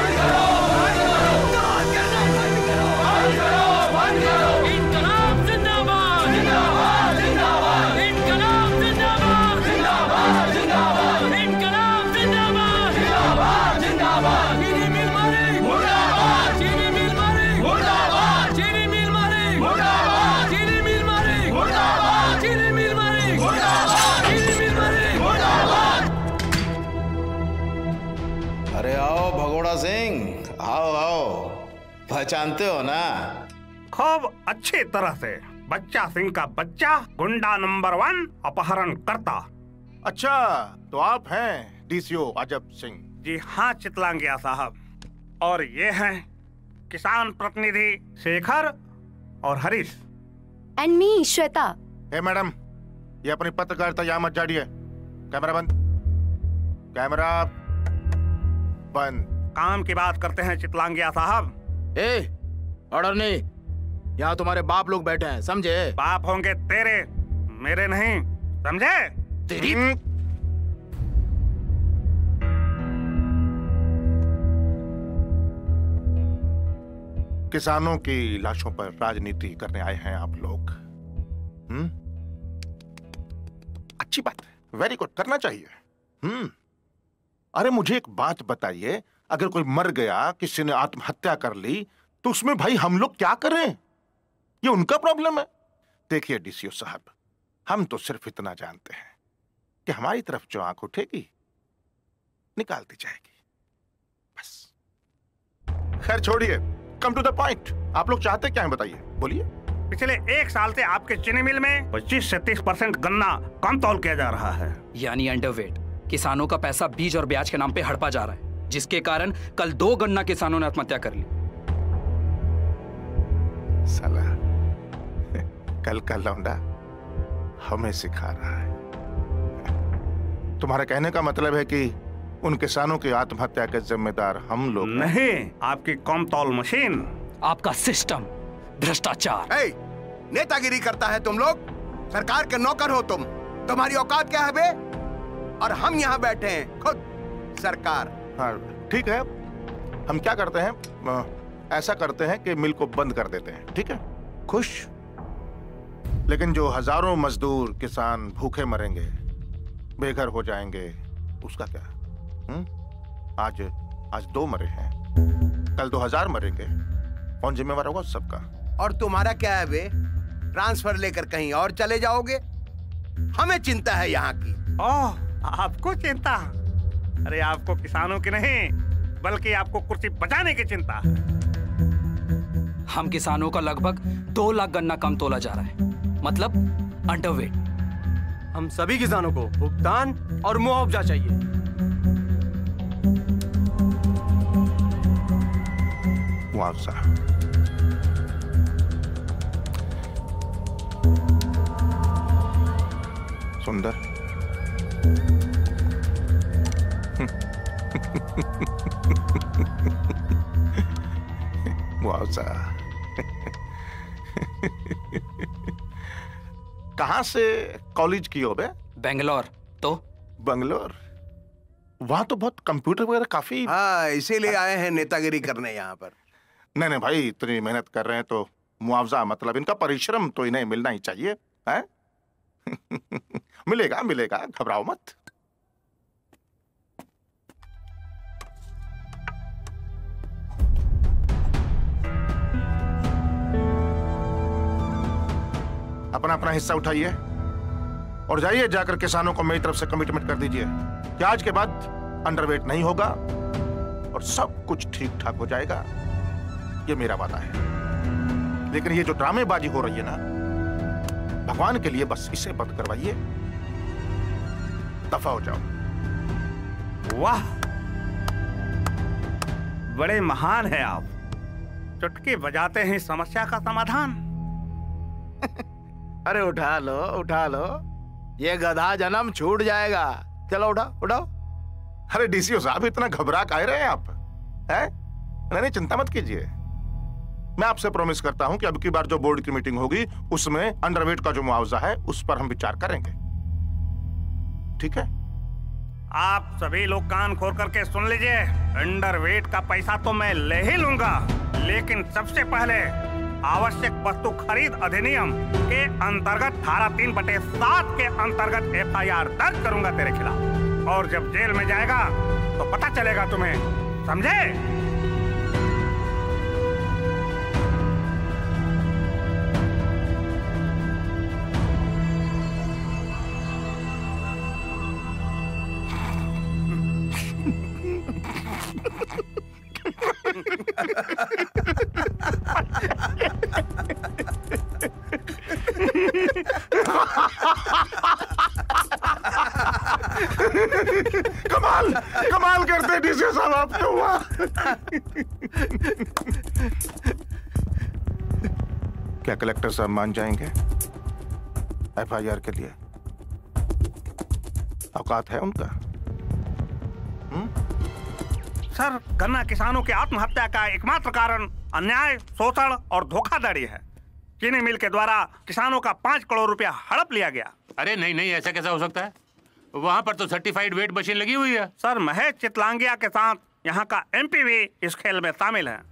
कमजोर करना बंद करो। इनकलाब जिंदाबाद, जिंदाबाद, जिंदाबाद, इनकलाब जिंदाबाद, जिंदाबाद, जिंदाबाद, इनकलाब जिंदाबाद, जिंदाबाद, जिंदाबाद, चीनी मिल मालिक मुर्दाबाद, चीनी मिल मालिक मुर्दाबाद, चीनी मिल मालिक मुर्दाबाद, चीनी मिल मालिक मुर्दाबाद, चीनी मिल मालिक मुर्दाबाद, चीनी मिल मालिक मुर्दाबाद। अरे आओ भगोड़ा सिंह, आओ आओ, पहचानते हो ना? खूब अच्छी तरह से। बच्चा सिंह का बच्चा, गुंडा नंबर 1, अपहरण करता। अच्छा, तो आप हैं डीसीओ अजब सिंह? जी हाँ चितलांगिया साहब, और ये हैं किसान प्रतिनिधि शेखर और Harish. And me Shweta. Hey madam, ये अपनी पत्रकारिता यहाँ मत झाड़िए। कैमरा बंद, कैमरा बंद। काम की बात करते हैं चितलांगिया साहब। ऑर्डर नहीं, यहाँ तुम्हारे बाप लोग बैठे हैं, समझे? बाप होंगे तेरे, मेरे नहीं, समझे? तेरी किसानों की लाशों पर राजनीति करने आए हैं आप लोग। अच्छी बात है, वेरी गुड, करना चाहिए। अरे मुझे एक बात बताइए, अगर कोई मर गया, किसी ने आत्महत्या कर ली, तो उसमें भाई हम लोग क्या करें? ये उनका प्रॉब्लम है। देखिए डीसीओ साहब, हम तो सिर्फ इतना जानते हैं कि हमारी तरफ जो आंख उठेगी निकाल दी जाएगी, बस। खैर छोड़िए, कम टू द पॉइंट। आप लोग चाहते क्या है बताइए, बोलिए। पिछले 1 साल से आपके चीनी मिल में 25 से 30% गन्ना कम तौल किया जा रहा है। यानी अंडरवेट। किसानों का पैसा बीज और ब्याज के नाम पे हड़पा जा रहा है, जिसके कारण कल 2 गन्ना किसानों ने आत्महत्या कर ली। साला कल का लौंडा हमें सिखा रहा है। तुम्हारा कहने का मतलब है कि उन किसानों की आत्महत्या के जिम्मेदार हम लोग नहीं, आपकी कम तौल मशीन, आपका सिस्टम, भ्रष्टाचार। नेतागिरी करता है तुम लोग, सरकार के नौकर हो तुम। तुम्हारी औकात क्या है बे? और हम यहाँ बैठे हैं खुद सरकार। हाँ ठीक है, हम क्या करते हैं, ऐसा करते हैं कि मिल को बंद कर देते हैं, ठीक है? खुश? लेकिन जो हजारों मजदूर किसान भूखे मरेंगे, बेघर हो जाएंगे, उसका क्या? आज 2 मरे हैं, कल 2000 मरेंगे, कौन जिम्मेवार होगा सबका? और तुम्हारा क्या है बे? ट्रांसफर लेकर कहीं और चले जाओगे? हमें चिंता है यहाँ की। ओह, आपको चिंता? अरे आपको किसानों की नहीं, बल्कि आपको कुर्सी बचाने की चिंता। हम किसानों का लगभग 2 लाख गन्ना कम तोला जा रहा है, मतलब अंडरवेट। हम सभी किसानों को भुगतान और मुआवजा चाहिए। मुआवजा? सुंदर, मुआवजा कहाँ से कॉलेज की हो बे? बेंगलोर। तो बंगलोर? वहां तो बहुत कंप्यूटर वगैरह काफी। हाँ, इसीलिए आए हैं नेतागिरी करने यहाँ पर। नहीं भाई, इतनी मेहनत कर रहे हैं तो मुआवजा, मतलब इनका परिश्रम तो इन्हें मिलना ही चाहिए, है? मिलेगा मिलेगा, घबराओ मत। अपना अपना हिस्सा उठाइए और जाइए, जाकर किसानों को मेरी तरफ से कमिटमेंट कर दीजिए कि आज के बाद अंडरवेट नहीं होगा और सब कुछ ठीक ठाक हो जाएगा। ये मेरा वादा है। लेकिन ये जो ड्रामेबाजी हो रही है ना, भगवान के लिए बस इसे बंद करवाइए, दफा हो जाओ। वाह, बड़े महान हैं आप। चुटकी बजाते हैं समस्या का समाधान। अरे उठा लो उठा लो, ये गधा जन्म छूट जाएगा। चलो उठाओ उठाओ। अरे डीसीओ साहब, इतना घबरा काहे रहे हैं आप? हैं? नहीं, चिंता मत कीजिए। मैं आपसे प्रॉमिस करता हूं कि अब की बार जो बोर्ड की मीटिंग होगी उसमें अंडरवेट का जो मुआवजा है उस पर हम विचार करेंगे, ठीक है? आप सभी लोग कान खोल करके सुन लीजिए। अंडरवेट का पैसा तो मैं ले ही लूंगा, लेकिन सबसे पहले आवश्यक वस्तु खरीद अधिनियम के अंतर्गत धारा 3/7 के अंतर्गत FIR दर्ज करूंगा तेरे खिलाफ। और जब जेल में जाएगा तो पता चलेगा तुम्हें, समझे? कमाल कमाल करते डीसी साहब, आप क्या हुआ? क्या कलेक्टर साहब मान जाएंगे एफआईआर के लिए? औकात है उनका? सर, गन्ना किसानों की आत्महत्या का एकमात्र कारण अन्याय, शोषण और धोखाधड़ी है। चीनी मिल के द्वारा किसानों का 5 करोड़ रुपया हड़प लिया गया। अरे नहीं नहीं, ऐसा कैसा हो सकता है? वहाँ पर तो सर्टिफाइड वेट मशीन लगी हुई है। सर, महेश चितलांगिया के साथ यहाँ का एमपी भी इस खेल में शामिल है।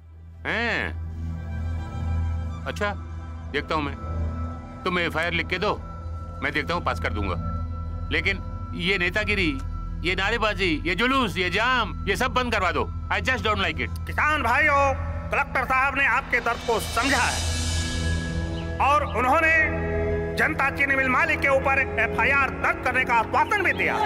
अच्छा, देखता हूँ मैं। तुम एफआईआर लिख के दो, मैं देखता हूँ, पास कर दूंगा। लेकिन ये नेतागिरी, ये नारेबाजी, ये जुलूस, ये जाम, ये सब बंद करवा दो। I just don't like it. किसान भाइयों, कलेक्टर साहब ने आपके दर्द को समझा है और उन्होंने जनता चीनी मिल मालिक के ऊपर एफआईआर दर्ज करने का आश्वासन भी दिया।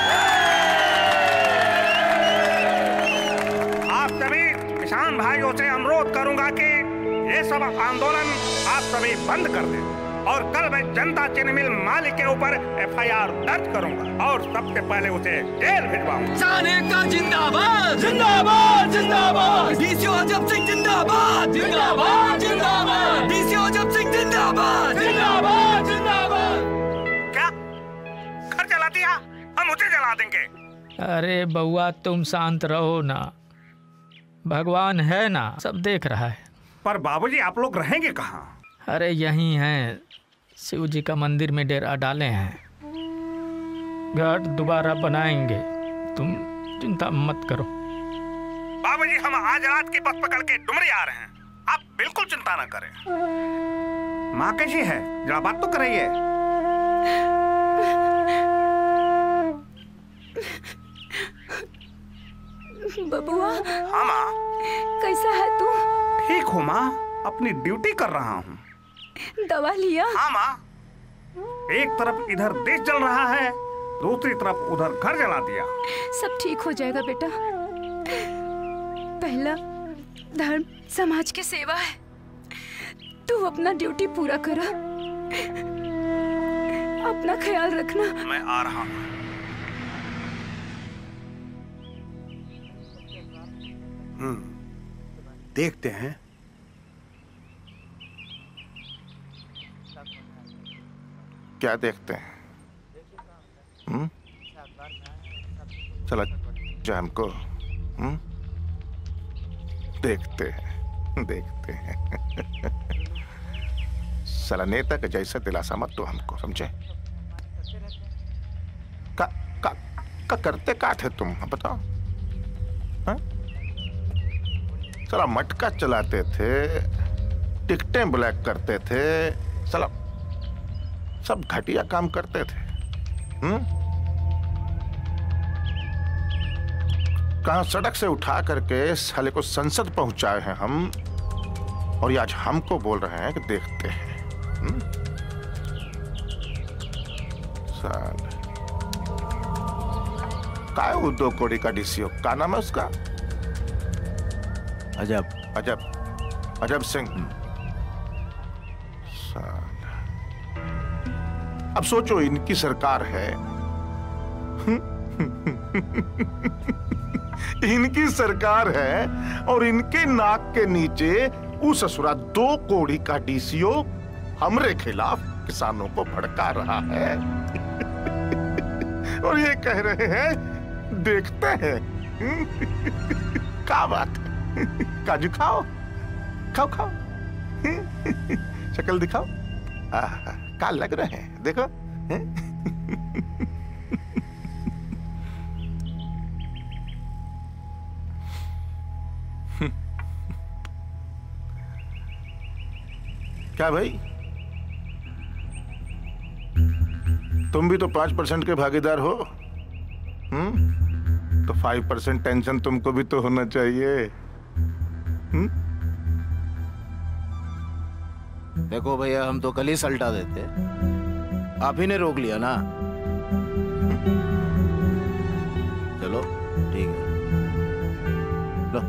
आप सभी किसान भाइयों से अनुरोध करूंगा कि ये सब आंदोलन आप सभी बंद कर दें और कल मैं जनता चीनी मिल मालिक के ऊपर एफआईआर दर्ज करूंगा और सबसे पहले उसे जेल भिजवाऊंगा। किसान एकता जिंदाबाद जिंदाबाद जिंदाबाद। डीसी अजब सिंह जिंदाबाद जिंदाबाद जिंदाबाद। डीसी अजब सिंह जिंदाबाद जिंदाबाद जिंदाबाद। क्या घर जला दिया? हम उसे जला देंगे। अरे बउआ, तुम शांत रहो ना, भगवान है ना, सब देख रहा है। पर बाबूजी, आप लोग रहेंगे कहाँ? अरे यहीं हैं, शिव जी का मंदिर में डेरा डाले हैं। घर दोबारा बनाएंगे, तुम चिंता मत करो। बाबूजी, हम आज रात की बस पकड़ के डुमरी आ रहे हैं, आप बिल्कुल चिंता न करें। माँ कैसी है? जरा बात तो कराइए। बबुआ। हाँ माँ। कैसा है तू? ठीक हूँ माँ, अपनी ड्यूटी कर रहा हूँ। दवा लिया? हाँ माँ। एक तरफ इधर देश जल रहा है, दूसरी तरफ उधर घर जला दिया। सब ठीक हो जाएगा बेटा। पहला धर्म समाज की सेवा है। तू अपना ड्यूटी पूरा करा, अपना ख्याल रखना। मैं आ रहा हूँ। देखते हैं। क्या देखते हैं? चला जा हमको। देखते हैं साला नेता के जैसा दिलासा मत तो हमको, समझे? का करते का थे तुम, बताओ? हाँ? साला मटका चलाते थे, टिकटें ब्लैक करते थे, साला सब घटिया काम करते थे। कहां सड़क से उठा करके साले को संसद पहुंचाए हैं हम, और ये आज हमको बोल रहे हैं कि देखते हैं। साले काय वो 2 करोड़ का डीसीओ, का नाम है उसका? अजब सिंह। अब सोचो, इनकी सरकार है इनकी सरकार है और इनके नाक के नीचे वो ससुरा 2 करोड़ का डीसीओ हमरे खिलाफ किसानों को भड़का रहा है और ये कह रहे हैं देखते हैं। क्या बात है? काजू खाओ खाओ शक्ल दिखाओ। का लग रहे हैं, देखो। क्या भाई, तुम भी तो 5% के भागीदार हो। तो 5% टेंशन तुमको भी तो होना चाहिए। देखो भैया, हम तो कल ही सल्टा देते, आप ही ने रोक लिया ना। चलो ठीक है, लो।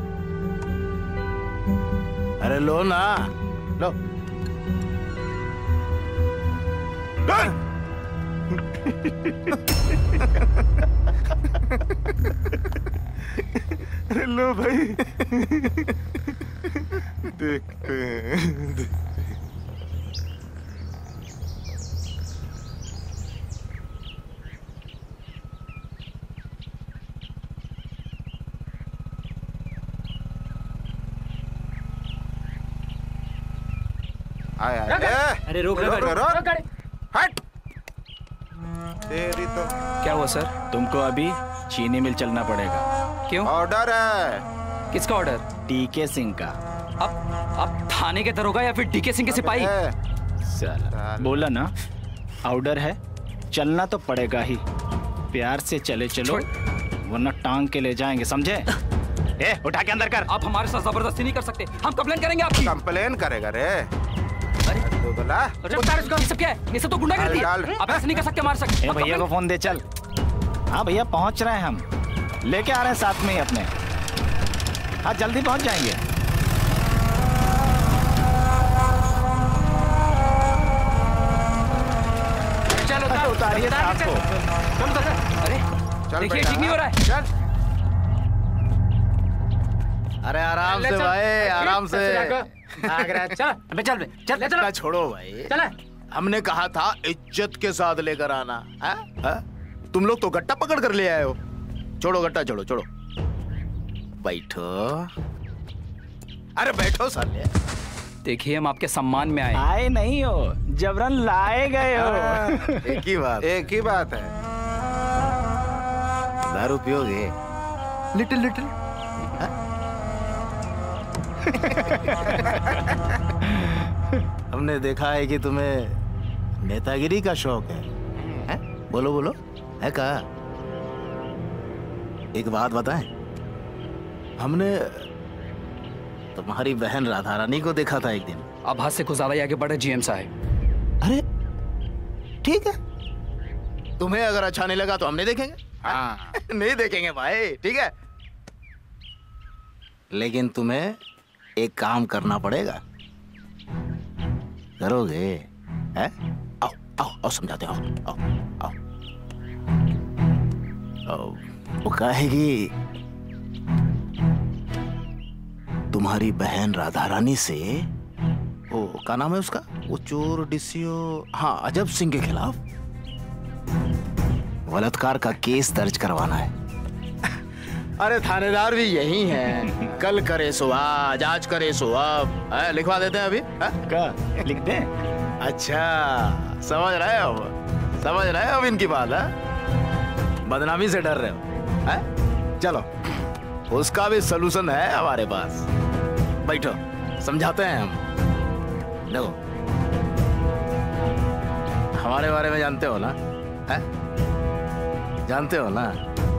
अरे लो ना, लो। अरे लो भाई, देखते हैं। अरे रोक गाड़ी। हट। तेरी तो क्या हुआ सर? तुमको अभी चीनी मिल चलना पड़ेगा। क्यों? ऑर्डर है। किसका ऑर्डर? डीके सिंह का। अब थाने के दरोगा या फिर डीके सिंह के सिपाही? साला बोला ना, ऑर्डर है, चलना तो पड़ेगा ही। प्यार से चले चलो, वरना टांग के ले जाएंगे, समझे? ए, उठा के अंदर कर। आप हमारे साथ जबरदस्ती नहीं कर सकते, हम कंप्लेन करेंगे आपकी। कंप्लेन करेगा रे? अरे तो बोला ये सब क्या है? ये सब तो गुंडागर्दी है। आप ऐसे नहीं कर सकते हमारे साथ। ए भैया को फोन दे चल। हाँ भैया पहुंच रहे हैं, हम लेके आ रहे हैं साथ में ही अपने। हाँ जल्दी पहुंच जाएंगे। चलो उतारिए साहब को। अरे देखिए ठीक नहीं हो रहा है। चल। अरे आराम से भाई, आराम से। चल छोड़ो भाई, चल। हमने कहा था इज्जत के साथ लेकर आना है? तुम लोग तो गट्टा पकड़ कर ले आए हो। छोड़ो गट्टा, छोड़ो छोड़ो। बैठो। अरे बैठो साले। देखिए हम आपके सम्मान में आए। आए नहीं हो, जबरन लाए गए हो। एक ही बात, एक ही बात है। दारू पियोगे? Little little. हमने देखा है कि तुम्हें नेतागिरी का शौक है? बोलो बोलो, है का? एक बात बताएं, हमने तुम्हारी बहन राधा रानी को देखा था एक दिन। अब हाथ से कुछ ज्यादा ही आगे बढ़े जीएम साहब। अरे ठीक है, तुम्हें अगर अच्छा नहीं लगा तो हम नहीं देखेंगे। हाँ नहीं देखेंगे भाई, ठीक है। लेकिन तुम्हें एक काम करना पड़ेगा। करोगे? हैं? आओ आओ आओ समझाते, आओ आओ आओ। आओ। वो कहेगी तुम्हारी बहन राधा रानी से, वो क्या नाम है उसका, वो चोर डिसियो, हाँ अजब सिंह के खिलाफ बलात्कार का केस दर्ज करवाना है। अरे थानेदार भी यही हैं। कल करे सो आज, आज करे सो अब। लिखवा देते हैं अभी। क्या लिखते हैं? अच्छा समझ रहे हो, समझ रहे हो अब इनकी बात है? बदनामी से डर रहे हो? चलो उसका भी सलूशन है हमारे पास। बैठो समझाते हैं हम। देखो हमारे बारे में जानते हो ना? जानते हो ना?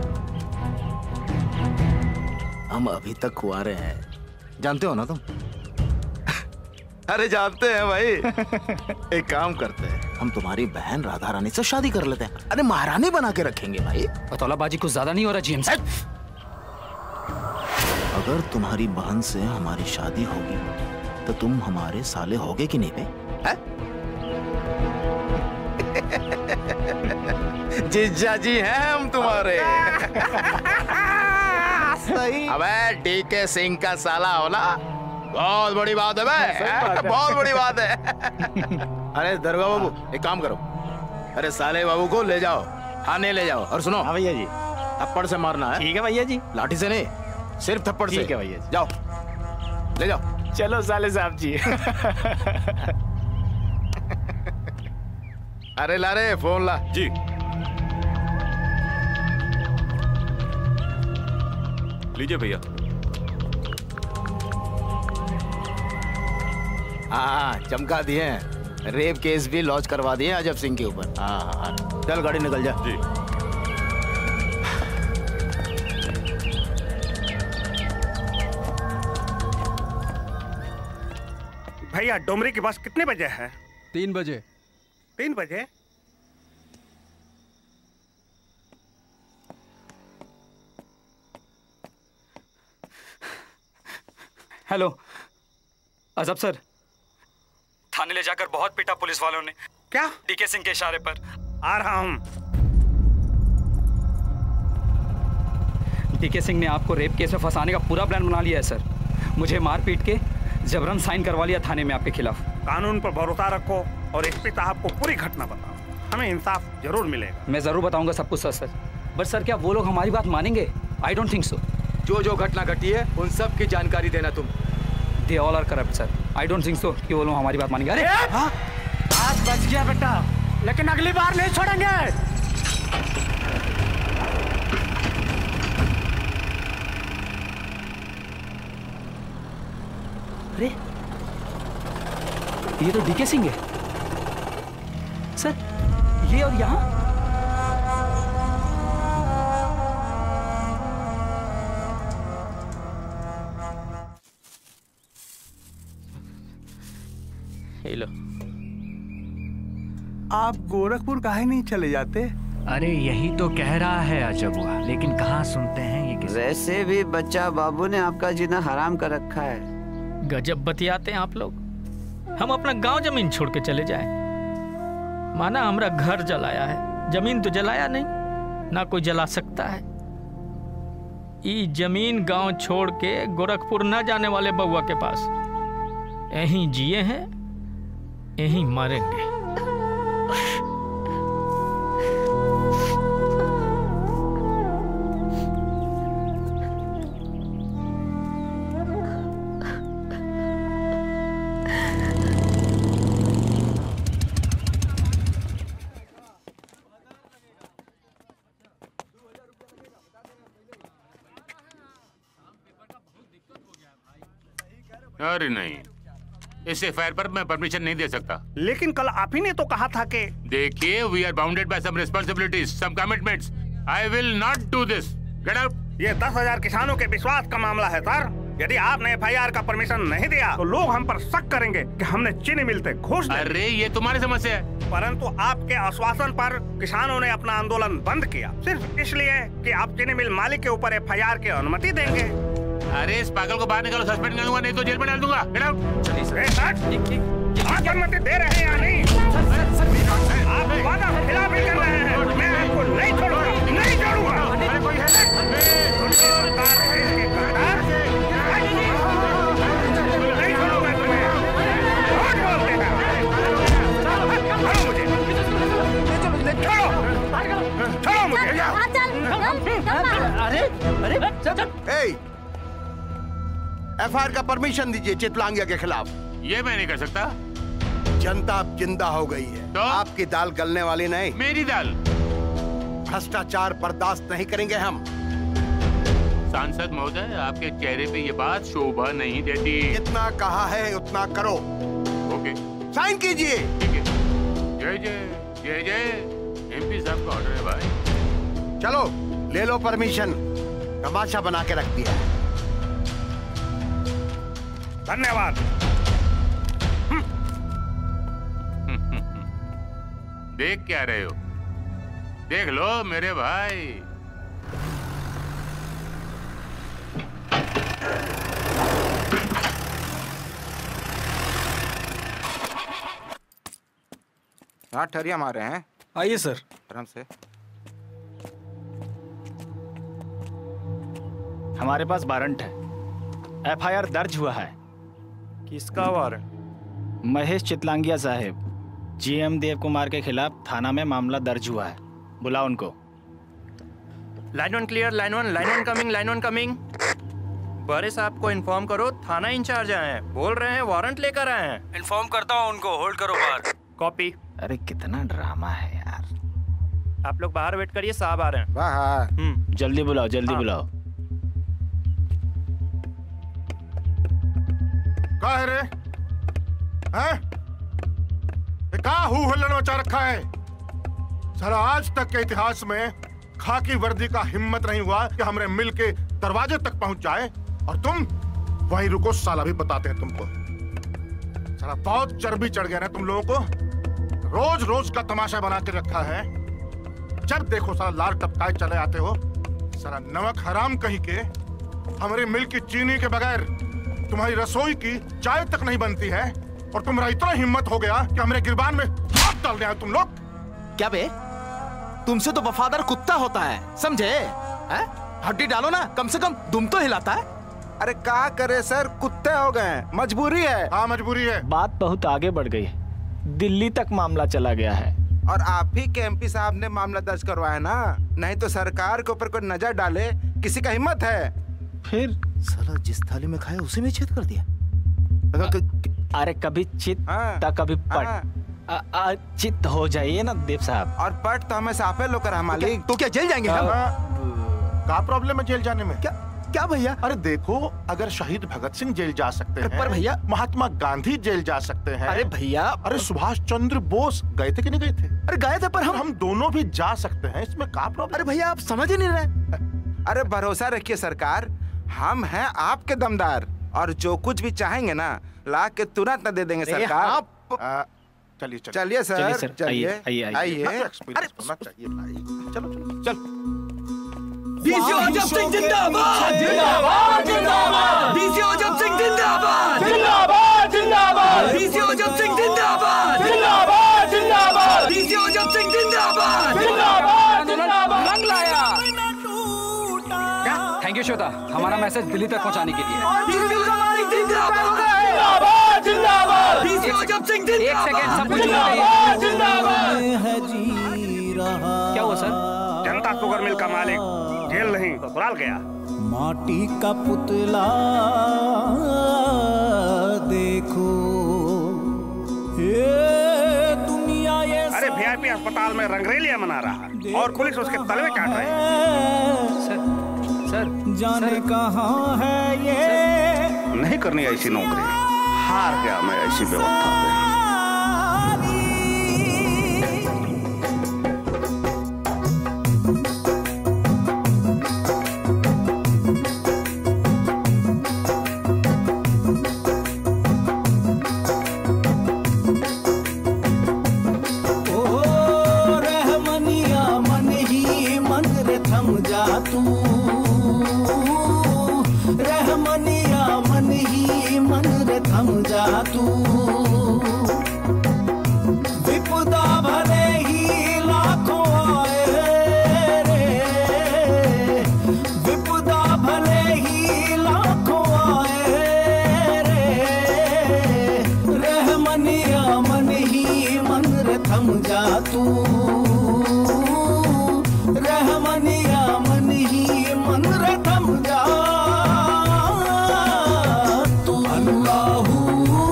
हम अभी तक कुंवारे हैं, जानते हो ना तुम? अरे जानते हैं भाई। एक काम करते हैं, हम तुम्हारी बहन राधा रानी से शादी कर लेते हैं। अरे महारानी बना के रखेंगे भाई। पतौलाबाजी कुछ ज्यादा नहीं हो रहा जीएम साहब? अगर तुम्हारी बहन से हमारी शादी होगी तो तुम हमारे साले होगे कि नहीं बे? जीजा जी हैं हम तुम्हारे। सही। अबे डीके सिंह का साला हो ना, बहुत बड़ी बात है बे, बहुत बड़ी बात है। अरे दरोगा बाबू एक काम करो, अरे साले बाबू को ले जाओ, थाने ले जाओ। और सुनो भैया जी, थप्पड़ से मारना है। ठीक है भैया जी। लाठी से नहीं, सिर्फ थप्पड़ से। ठीक है भैया जी। जाओ ले जाओ। चलो साले साहब जी। अरे ला रे फोन ला जी। लीजिए भैया। हाँ चमका दिए हैं, रेप केस भी लॉन्च करवा दिए अजब सिंह के ऊपर। हाँ चल गाड़ी निकल जा। जी। भैया डोमरी की बस कितने बजे है? 3 बजे। 3 बजे? हेलो अजब सर, थाने ले जाकर बहुत पीटा पुलिस वालों ने। क्या? डीके सिंह के इशारे पर। आ रहा हूं। डीके सिंह ने आपको रेप केस में फंसाने का पूरा प्लान बना लिया है सर। मुझे मार पीट के जबरन साइन करवा लिया थाने में आपके खिलाफ। कानून पर भरोसा रखो और एसपी साहब को पूरी घटना बताओ, हमें इंसाफ जरूर मिलेगा। मैं जरूर बताऊंगा सब कुछ सर। बट सर क्या वो लोग हमारी बात मानेंगे? I don't think so. जो जो घटना घटी है उन सब की जानकारी देना तुम। They all are corrupt sir. I don't think so कि वो लोग हमारी बात मानेंगे। अरे आज बच गया बेटा, लेकिन अगली बार नहीं छोड़ेंगे। अरे ये तो डीके सिंह है सर, ये और यहाँ। हेलो, आप गोरखपुर काहे नहीं चले जाते? अरे यही तो कह रहा है अजबुआ, लेकिन कहाँ सुनते हैं ये किसी। वैसे भी बच्चा बाबू ने आपका जीना हराम कर रखा है। गजब बतियाते हैं आप लोग। हम अपना गांव जमीन छोड़ के चले जाएं। माना हमरा घर जलाया है, जमीन तो जलाया नहीं, ना कोई जला सकता है। ई जमीन गांव छोड़ के गोरखपुर न जाने वाले बउआ के पास यहीं जिए हैं, यहीं मरेंगे। अरे नहीं, इस एफआईआर पर मैं परमिशन नहीं दे सकता। लेकिन कल आप ही ने तो कहा था कि देखिए, we are bounded by some responsibilities, some commitments. I will not do this. Get out. ये 10,000 किसानों के विश्वास का मामला है सर। यदि आपने एफआईआर का परमिशन नहीं दिया तो लोग हम पर शक करेंगे कि हमने चीनी मिल से घूस ली। अरे ये तुम्हारी समस्या है। परंतु आपके आश्वासन पर किसानों ने अपना आंदोलन बंद किया, सिर्फ इसलिए कि आप चीनी मिल मालिक के ऊपर एफआईआर की अनुमति देंगे। अरे इस पागल को बाहर निकालो, सस्पेंड कर दूंगा, नहीं तो जेल में डाल दूंगा। Get out. चलिए सर। आप अनुमति दे रहे हैं या नहीं? आप वादा के खिलाफ ही कर रहे हैं। मैं आपको नहीं छोड़ूंगा, नहीं छोड़ूंगा। एफआईआर का परमिशन दीजिए चितलांगिया के खिलाफ। ये मैं नहीं कर सकता। जनता अब जिंदा हो गई है तो? आपकी दाल गलने वाली नहीं। मेरी दाल। भ्रष्टाचार बर्दाश्त नहीं करेंगे हम। सांसद महोदय, आपके चेहरे पे ये बात शोभा नहीं देती। जितना कहा है उतना करो। ओके, साइन कीजिए। ठीक है। जय जय जय जय। एमपी साहब का ऑर्डर है भाई। चलो ले लो परमिशन। तमाशा बना के रख दिया। धन्यवाद। देख क्या रहे हो? देख लो मेरे भाई। हाँ, ठरिया मार रहे हैं। आइए सर। आराम से। हमारे पास वारंट है, एफआईआर दर्ज हुआ है। किसका वारंट? महेश चितलांगिया साहब, जीएम देव कुमार के खिलाफ थाना में मामला दर्ज हुआ है। बुलाओ उनको। Line 1 clear, line 1 coming, line 1 coming. बड़े साहब को इन्फॉर्म करो, थाना इंचार्ज आए हैं, बोल रहे हैं वारंट लेकर आए हैं। इन्फॉर्म करता हूँ उनको, होल्ड करो बाहर। कॉपी। अरे कितना ड्रामा है यार। आप लोग बाहर वेट करिए, साहब आ रहे हैं। बाहर। जल्दी बुलाओ, जल्दी बुलाओ। क्या है रे? हैं? क्या हुल्लड़ मचा रखा है? सारा आज तक के इतिहास में खाकी वर्दी का हिम्मत नहीं हुआ कि हमारे मिल के दरवाजे तक पहुंच जाए, और तुम वहीं रुको। साला भी बताते हैं तुमको। साला बहुत चर्बी चढ़ गया ना तुम लोगों को। रोज रोज का तमाशा बना के रखा है। जब देखो साला लाल टपकाए चले आते हो। साला नमक हराम कहीं के। हमारे मिल की चीनी के बगैर तुम्हारी रसोई की चाय तक नहीं बनती है, और तुम्हारा इतना हिम्मत हो गया कि हमारे गिरबान में हाथ डाल रहे हो तुम लोग। क्या बे? तुमसे तो वफादार कुत्ता होता है, समझे? हड्डी डालो ना, कम से कम दुम तो हिलाता है। अरे क्या करे सर, कुत्ते हो गए, मजबूरी है। हाँ मजबूरी है। बात बहुत आगे बढ़ गई, दिल्ली तक मामला चला गया है। और आप ही के एमपी साहब ने मामला दर्ज करवाया ना, नहीं तो सरकार के ऊपर कोई नजर डाले किसी का हिम्मत है? फिर साला जिस थाली में खाया उसी में छेद कर दिया। अरे कभी चित तो कभी पट चित हो जाइए ना देव साहब। और पट तो हमें साफे लोग करा मालिक। तो क्या जेल जाएंगे हम? क्या प्रॉब्लम है जेल जाने में? क्या भैया? अरे देखो, अगर शहीद भगत सिंह जेल जा सकते हैं, पर भैया महात्मा गांधी जेल जा सकते हैं। अरे भैया, अरे सुभाष चंद्र बोस गए थे कि नहीं गए थे? अरे गए थे, पर हम दोनों भी जा सकते हैं, इसमें क्या प्रॉब्लम? अरे भैया आप समझ ही नहीं रहे। अरे भरोसा रखिए सरकार, हम हैं आपके दमदार, और जो कुछ भी चाहेंगे ना ला के तुरंत न दे देंगे सरकार। चलिए चलिए सर, चलिए आइए। एक्सपीरियंस होना चाहिए भाई। चलो चलो चल। डीसी अजब सिंह जिंदाबाद जिंदाबाद जिंदाबाद। डीसी अजब सिंह जिंदाबाद जिंदाबाद जिंदाबाद। डीसी अजब सिंह जिंदाबाद जिंदाबाद जिंदाबाद। डीसी अजब सिंह जिंदाबाद जिंदाबाद जिंदाबाद। रंग लाया। थैंक यू श्वेता, हमारा मैसेज दिल्ली तक पहुंचाने के लिए। जिंदाबाद जिंदाबाद। डीसी अजब सिंह जिंदाबाद। एक सेकंड, सब कुछ जिंदाबाद जिंदाबाद। क्या हुआ सर? जनता शुगर मिल का मालिक जेल नहीं ससुराल गया। माटी का पुतला देखो ये दुनिया ये। अरे वीआईपी अस्पताल में रंगरेलियां मना रहा और पुलिस उसके तलवे चाट रही है। सर जाने कहाँ है ये। नहीं करनी ऐसी नौकरी, हार गया मैं ऐसी व्यवस्था में। रहमनिया मन ही मन रे थम जा तू। विपदा भले ही लाखों आए रे, विपदा भले ही लाखों आए रे। रहमनिया मन ही मन रे थम जा तू। रहमनिया मन ही मन रे थम जा तू। अल्लाहू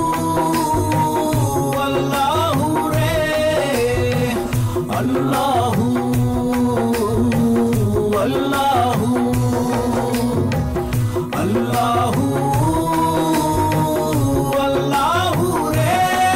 अल्लाहू रे, अल्लाहू अल्लाहू अल्लाहू अल्लाहू रे।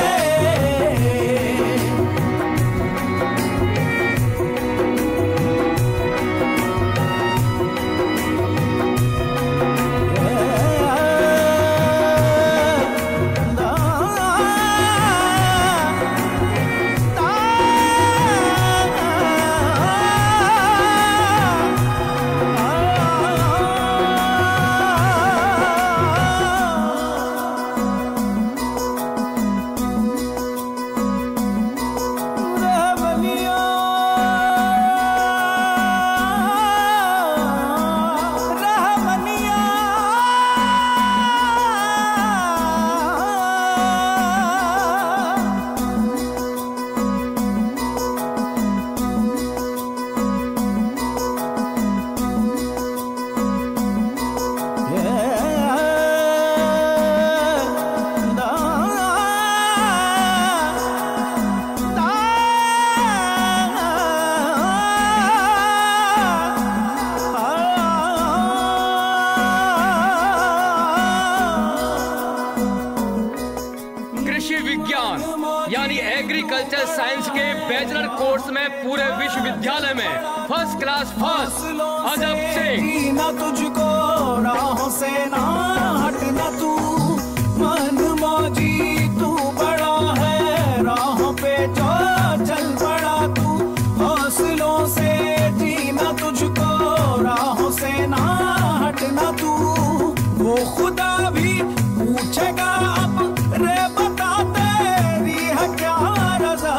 यानी एग्रीकल्चर साइंस के बैचलर कोर्स में पूरे विश्वविद्यालय में first class first Ajab Singh. ना तुझको राहों से ना हटना तू, मन मौजी तू बड़ा है राहों पे जो चल पड़ा तू। हौसलों से जीना तुझको राहों से ना हटना तू। वो खुदा भी पूछेगा अब रे बता तेरी है क्या रजा।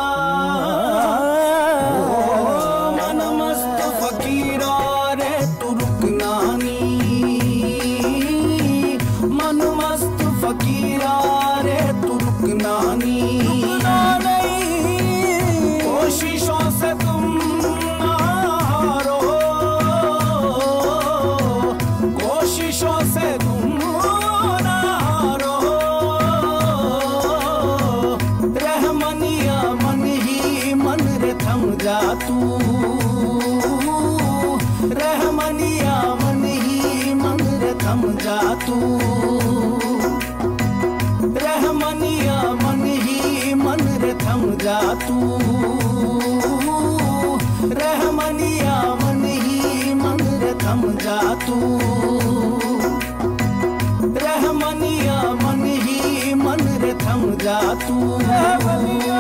मन मस्त फकीरा रे तू रुकना नी, मन मस्त फकीरा रे तू रुकना नी। कोशिशों से तुम ना हारो, कोशिशों से तुम ना हारो। तू, रहमनिया मन ही मन रे थम जा तू, रहमनिया मन ही मन रे थम जा तू, रहमनिया मन ही मन रे थम जा तू, रहमनिया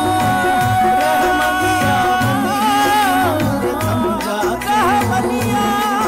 मन ही मन रे थम जा तू, रहमनिया।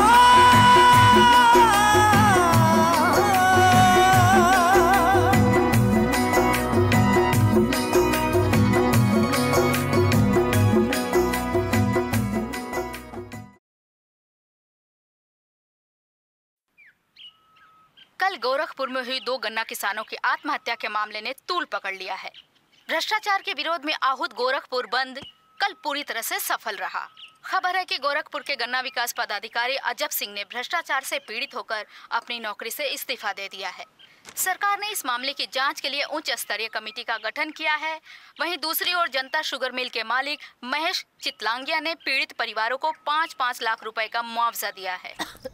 कल गोरखपुर में हुई 2 गन्ना किसानों की आत्महत्या के मामले ने तूल पकड़ लिया है। भ्रष्टाचार के विरोध में आहूत गोरखपुर बंद कल पूरी तरह से सफल रहा। खबर है कि गोरखपुर के गन्ना विकास पदाधिकारी अजब सिंह ने भ्रष्टाचार से पीड़ित होकर अपनी नौकरी से इस्तीफा दे दिया है। सरकार ने इस मामले की जांच के लिए उच्च स्तरीय कमेटी का गठन किया है। वहीं दूसरी ओर जनता शुगर मिल के मालिक महेश चितलांगिया ने पीड़ित परिवारों को 5-5 लाख रुपए का मुआवजा दिया है।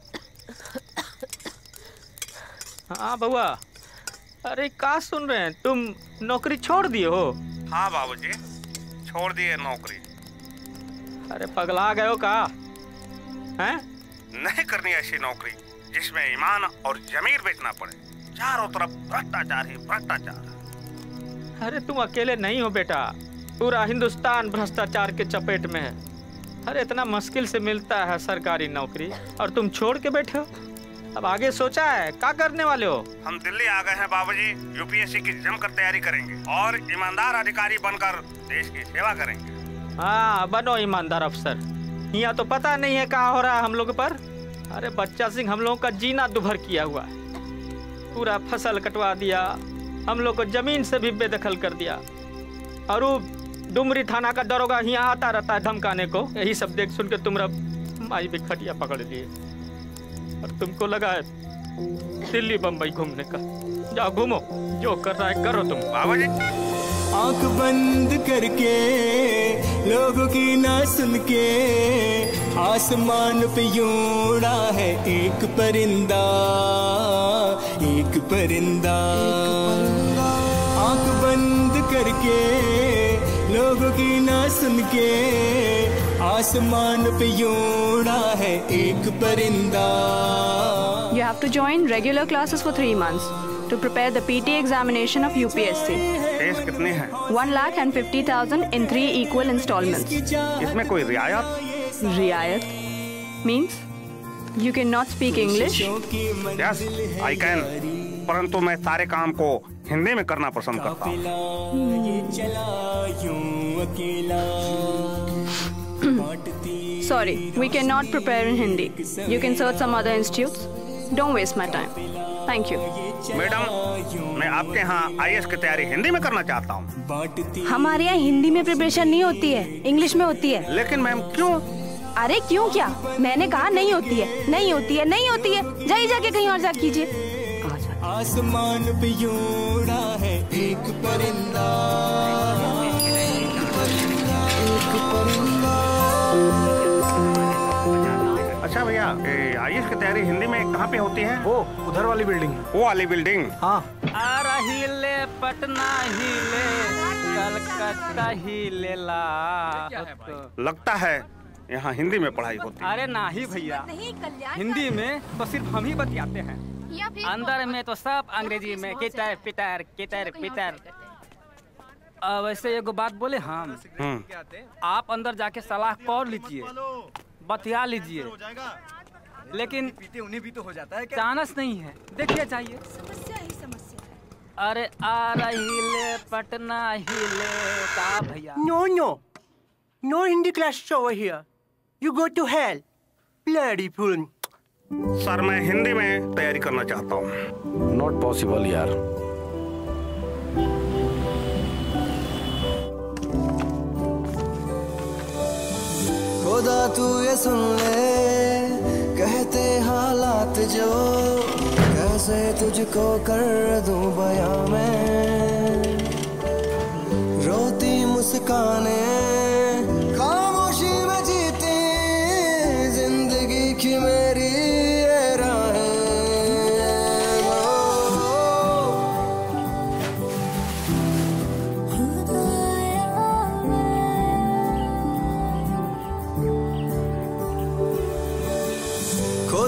हाँ बउआ, अरे क्या सुन रहे हैं, तुम नौकरी छोड़ दिए हो? हाँ बाबूजी, छोड़ दिए नौकरी। अरे पगला गए हो का? हैं? नहीं करनी ऐसी नौकरी जिसमें ईमान और जमीर बेचना पड़े। चारों तरफ भ्रष्टाचार ही भ्रष्टाचार। अरे तुम अकेले नहीं हो बेटा, पूरा हिंदुस्तान भ्रष्टाचार के चपेट में है। अरे इतना मुश्किल से मिलता है सरकारी नौकरी और तुम छोड़ के बैठे हो। अब आगे सोचा है क्या करने वाले हो? हम दिल्ली आ गए हैं बाबूजी, यूपीएससी की जमकर तैयारी करेंगे और ईमानदार अधिकारी बनकर देश की सेवा करेंगे। हाँ बनो ईमानदार अफसर। यहाँ तो पता नहीं है क्या हो रहा है हम लोग पर। अरे बच्चा सिंह हम लोगों का जीना दुभर किया हुआ है। पूरा फसल कटवा दिया, हम लोग को जमीन से भी बेदखल कर दिया। और वो डुमरी थाना का दरोगा यहाँ आता रहता है धमकाने को। यही सब देख सुन के तुमरा माई भी खटिया पकड़ लिए और तुमको लगा है दिल्ली बम्बई घूमने का। जाओ घूमो, जो कर रहा है करो तुम। बाबूजी आंख बंद करके लोगों की ना सुन के आसमान पे यूं उड़ा है एक परिंदा, एक परिंदा। आंख बंद करके लोगों की ना सुन के आसमान पे यूं उड़ा है एक परिंदा। You have to join regular classes for 3 months to prepare the PT examination of UPSC. Fees कितनी है? 1,50,000 in 3 equal installments. इसमें कोई रियायत? रियायत means you cannot speak English. Yes, I can. परंतु मैं सारे काम को हिंदी में करना पसंद करता हूँ। Sorry, we cannot prepare in Hindi. You can search some other institutes. Don't waste my time. Thank you. Madam, मैं आपके यहाँ IAS की तैयारी हिंदी में करना चाहता हूँ। हमारे यहाँ हिंदी में प्रिपरेशन नहीं होती है, इंग्लिश में होती है। लेकिन मैम क्यों? अरे क्यों क्या? मैंने कहा नहीं होती है, नहीं होती है, नहीं होती है। जाइए जाके कहीं और जा कीजिए। आसमान पे यूं उड़ा है एक परिंदा, एक परिंदा। अच्छा भैया, IAS की तैयारी हिंदी में कहाँ पे होती है? वो उधर वाली बिल्डिंग। वो वाली बिल्डिंग? हाँ। आ रही ले पटना ही ले, कलकत्ता ही ले ला। लगता है यहाँ हिंदी में पढ़ाई होती है। अरे नहीं भैया, हिंदी में तो सिर्फ हम ही बतियाते हैं, अंदर में तो सब अंग्रेजी में कितर पितर कितर पितर। वैसे एगो बात बोले हम, आप अंदर जाके सलाह कर लीजिए, बतिया लीजिए, लेकिन उन्हें भी तो हो जाता है क्या? चांस नहीं है, देखिए चाहिए। समस्या ही समस्या। अरे आ रही ले पटना ही ले का भैया। No, no, no Hindi classes over here. You go to hell, bloody fool. Sir मैं हिंदी में तैयारी करना चाहता हूँ। Not possible यार। खुदा तू ये सुन ले कहते हालात जो, कैसे तुझको कर दूं बयां मैं। रोती मुस्काने खामोशी में जीती जिंदगी की मेरी ये राहें।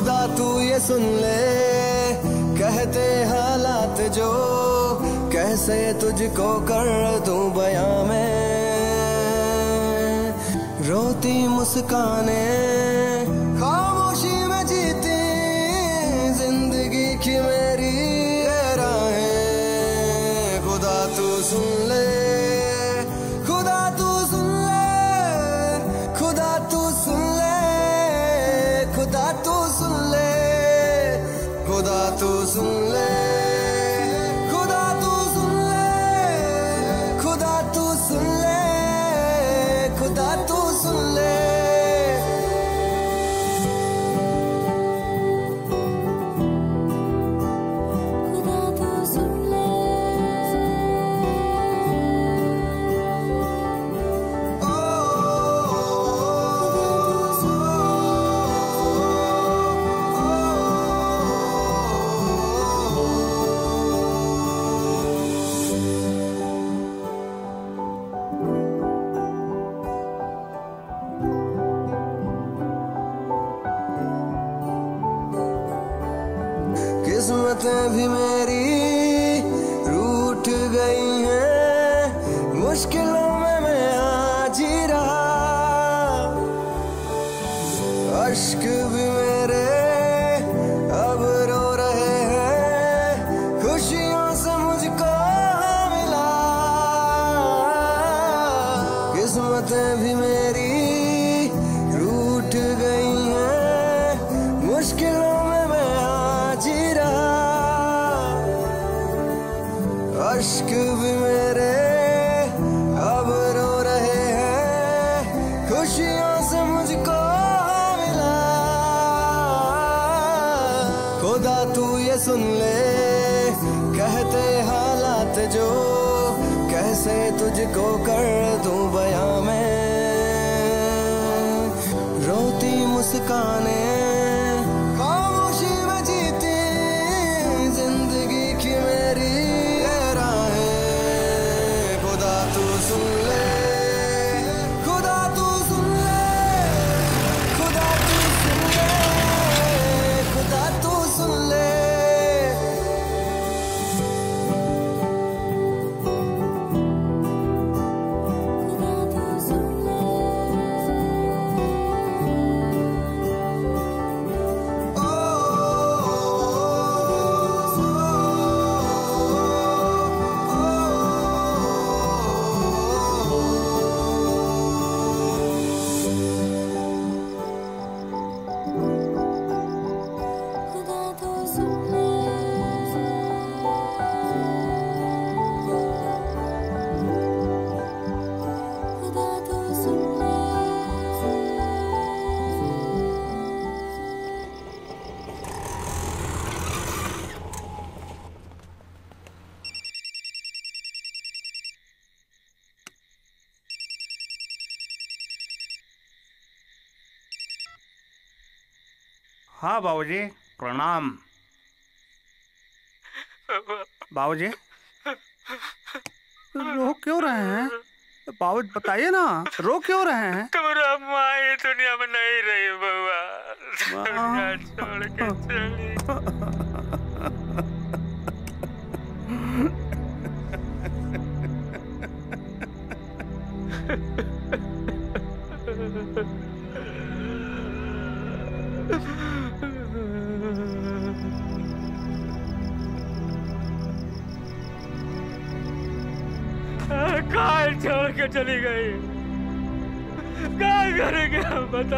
खुदा तू ये सुन ले, कहते हालात जो कैसे तुझको कर दूं बयां में। रोती मुस्काने खामोशी में जीती जिंदगी की मेरी राहें। खुदा तू सुन ले, खुदा तू सुन ले, खुदा तू सुन ले, खुदा तू सुन ले, खुदा तू सुन ले, खुदा तू सुन ले, खुदा तू सुन ले, खुदा तू सुन ले। किस्मतें भी मेरी रूठ गई हैं, मुश्किलों में मैं आज ही रहा। अश्क भी मेरे अब रो रहे हैं, खुशियों से मुझको मिला। किस्मतें भी मेरी रूठ गई हैं, मुश्किलों अश्क भी मेरे अब रो रहे हैं, खुशियों से मुझको मिला। खुदा तू ये सुन ले, कहते हालात जो कैसे तुझको कर दूं बयां में। रोती मुस्काने खामोशी में जीती जिंदगी की मेरी सुन ले, खुदा तू सुन ले, खुदा तू सुन ले, खुदा तू सुन ले। हाँ बाबूजी, प्रणाम। बाबूजी रो क्यों रहे हैं? बाबूजी बताइए ना, रो क्यों रहे हैं? तुम्हारा माँ ये दुनिया में नहीं रही बउआ, दुनिया छोड़ के चली। कहाँ छोड़ के चली गई? क्या करेंगे हम, बता।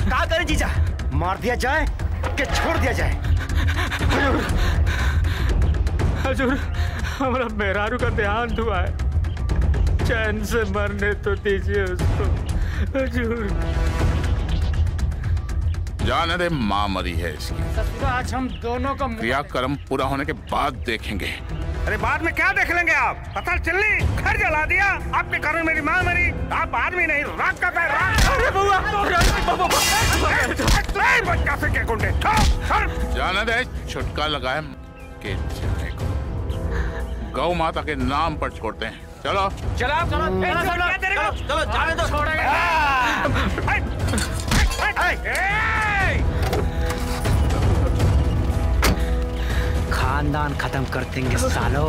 क्या करे जीजा? मार दिया जाए कि छोड़ दिया जाए? हजूर, हमारा मेहरारू का देहांत हुआ है, चैन से मरने तो दीजिए उसको हजूर। जाने दे, माँ मरी है इसकी। आज हम दोनों का क्रियाक्रम पूरा होने के बाद देखेंगे। अरे बाद में क्या देख लेंगे आप? पता चलनी घर जला दिया, आपके कारण मेरी माँ मरी, आप आदमी नहीं रात का पैर बच्चा से क्या गुंडे। जाने दे, छुटका लगाए के जाने को गौ माता के नाम पर छोड़ते हैं। चलो चलो चलो जाने दो, खानदान खत्म कर देंगे सालों।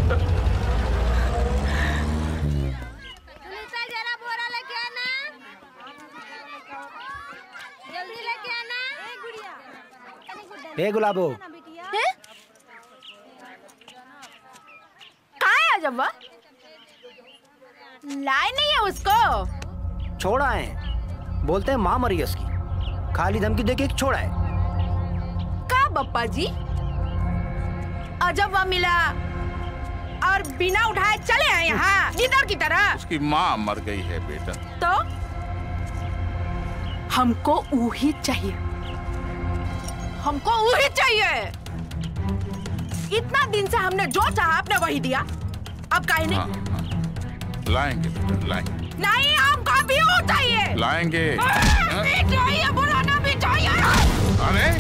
ए गुलाबो, कहाँ है अजब्बा? लाए नहीं है उसको? छोड़ा है, बोलते हैं माँ मरी है उसकी, खाली धमकी देके एक छोड़ा है। का बप्पा जी? अजब्बा मिला और बिना उठाए चले आए यहाँ गिदर की तरह। उसकी माँ मर गई है बेटा। तो हमको वही चाहिए, हमको वही चाहिए। इतना दिन से हमने जो चाहा आपने वही दिया, अब काहे नहीं? हाँ, लाएंगे बेटा, लाएंगे। नहीं, हमको भी वो चाहिए। लाएंगे। भी चाहिए, बुलाना भी चाहिए। अरे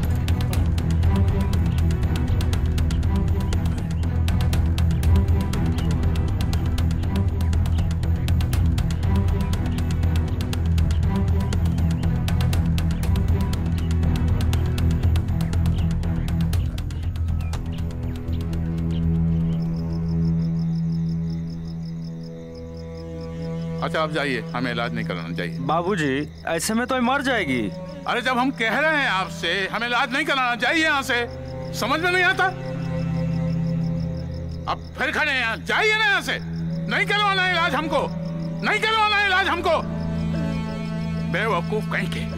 अच्छा, आप जाइए, हमें इलाज नहीं कराना चाहिए। बाबूजी, ऐसे में तो मर जाएगी। अरे जब हम कह रहे हैं आपसे हमें इलाज नहीं कराना चाहिए यहाँ से, समझ में नहीं आता? अब फिर खड़े हैं यहाँ, जाइए ना यहाँ से। नहीं करवाना इलाज हमको, नहीं करवाना इलाज हमको, बेवकूफ कहीं के।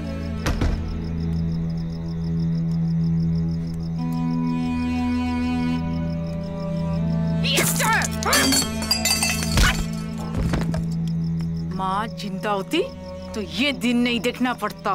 माँ जिंदा होती तो ये दिन नहीं देखना पड़ता।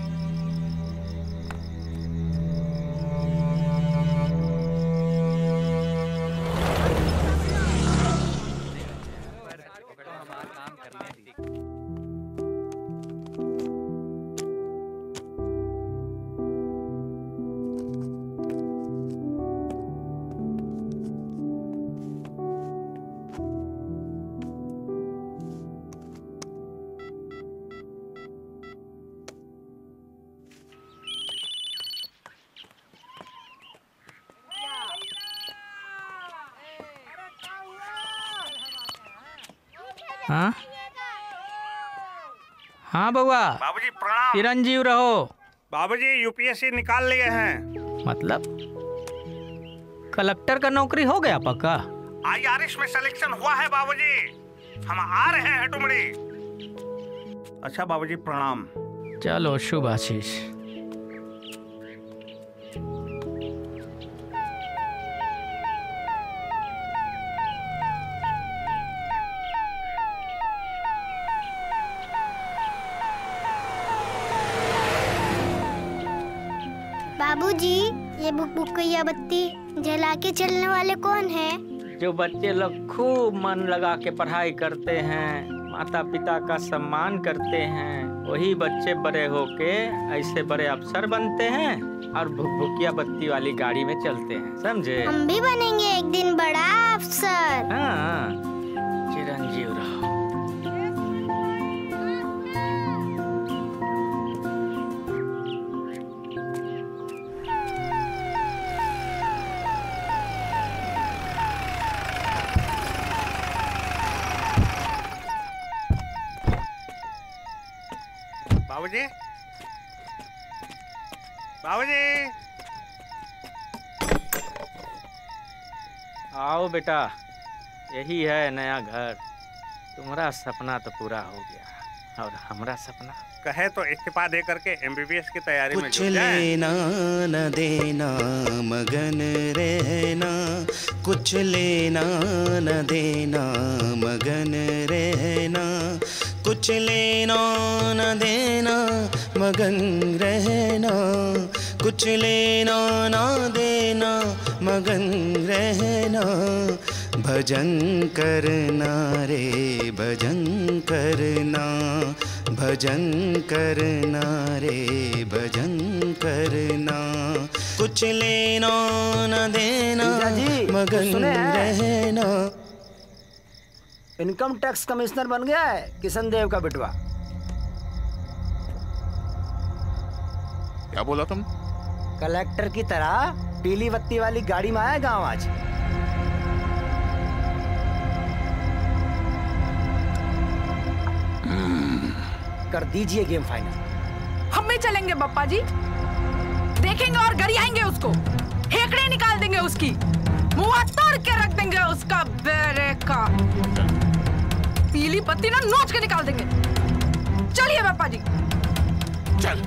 हाँ हाँ बउआ। बाबूजी प्रणाम। चिरंजीव रहो। बाबूजी यूपीएससी निकाल लिए हैं। मतलब कलेक्टर का नौकरी हो गया पक्का? आईआरएस में सिलेक्शन हुआ है बाबूजी, हम आ रहे हैं टुमड़ी। अच्छा बाबूजी प्रणाम। चलो शुभ आशीष। बाबूजी, ये बुकबुकैया बत्ती जला के चलने वाले कौन हैं? जो बच्चे लोग खूब मन लगा के पढ़ाई करते हैं, माता पिता का सम्मान करते हैं, वही बच्चे बड़े होके ऐसे बड़े अफसर बनते हैं और भुकभुकिया बत्ती वाली गाड़ी में चलते हैं, समझे? हम भी बनेंगे एक दिन बड़ा अफसर। हाँ, चिरंजीव रहो। बाबूजी, बाबूजी। आओ बेटा, यही है नया घर। तुम्हारा सपना तो पूरा हो गया और हमारा सपना? कहे तो इस्तीफा दे करके MBBS की तैयारी में कुछ जुट जाएं। लेना न देना मगन रहना, कुछ लेना न देना मगन रहना, कुछ लेना न देना मगन रहना, कुछ लेना न देना मगन रहना, भजन करना रे भजन करना, भजन करना रे भजन करना, कुछ लेना न देना मगन रहना। इनकम टैक्स कमिश्नर बन गया है किशन देव का बेटवा। क्या बोला तुम? कलेक्टर की तरह पीली बत्ती वाली गाड़ी में आया गांव आज। कर दीजिए गेम फाइनल। हम भी चलेंगे पप्पा जी, देखेंगे और गरियाएंगे उसको, हेकड़े निकाल देंगे उसकी, मुंह तोड़ के रख देंगे उसका बेरे का, पीली पत्ती ना नोच के निकाल देंगे। चलिए पापा जी। चल।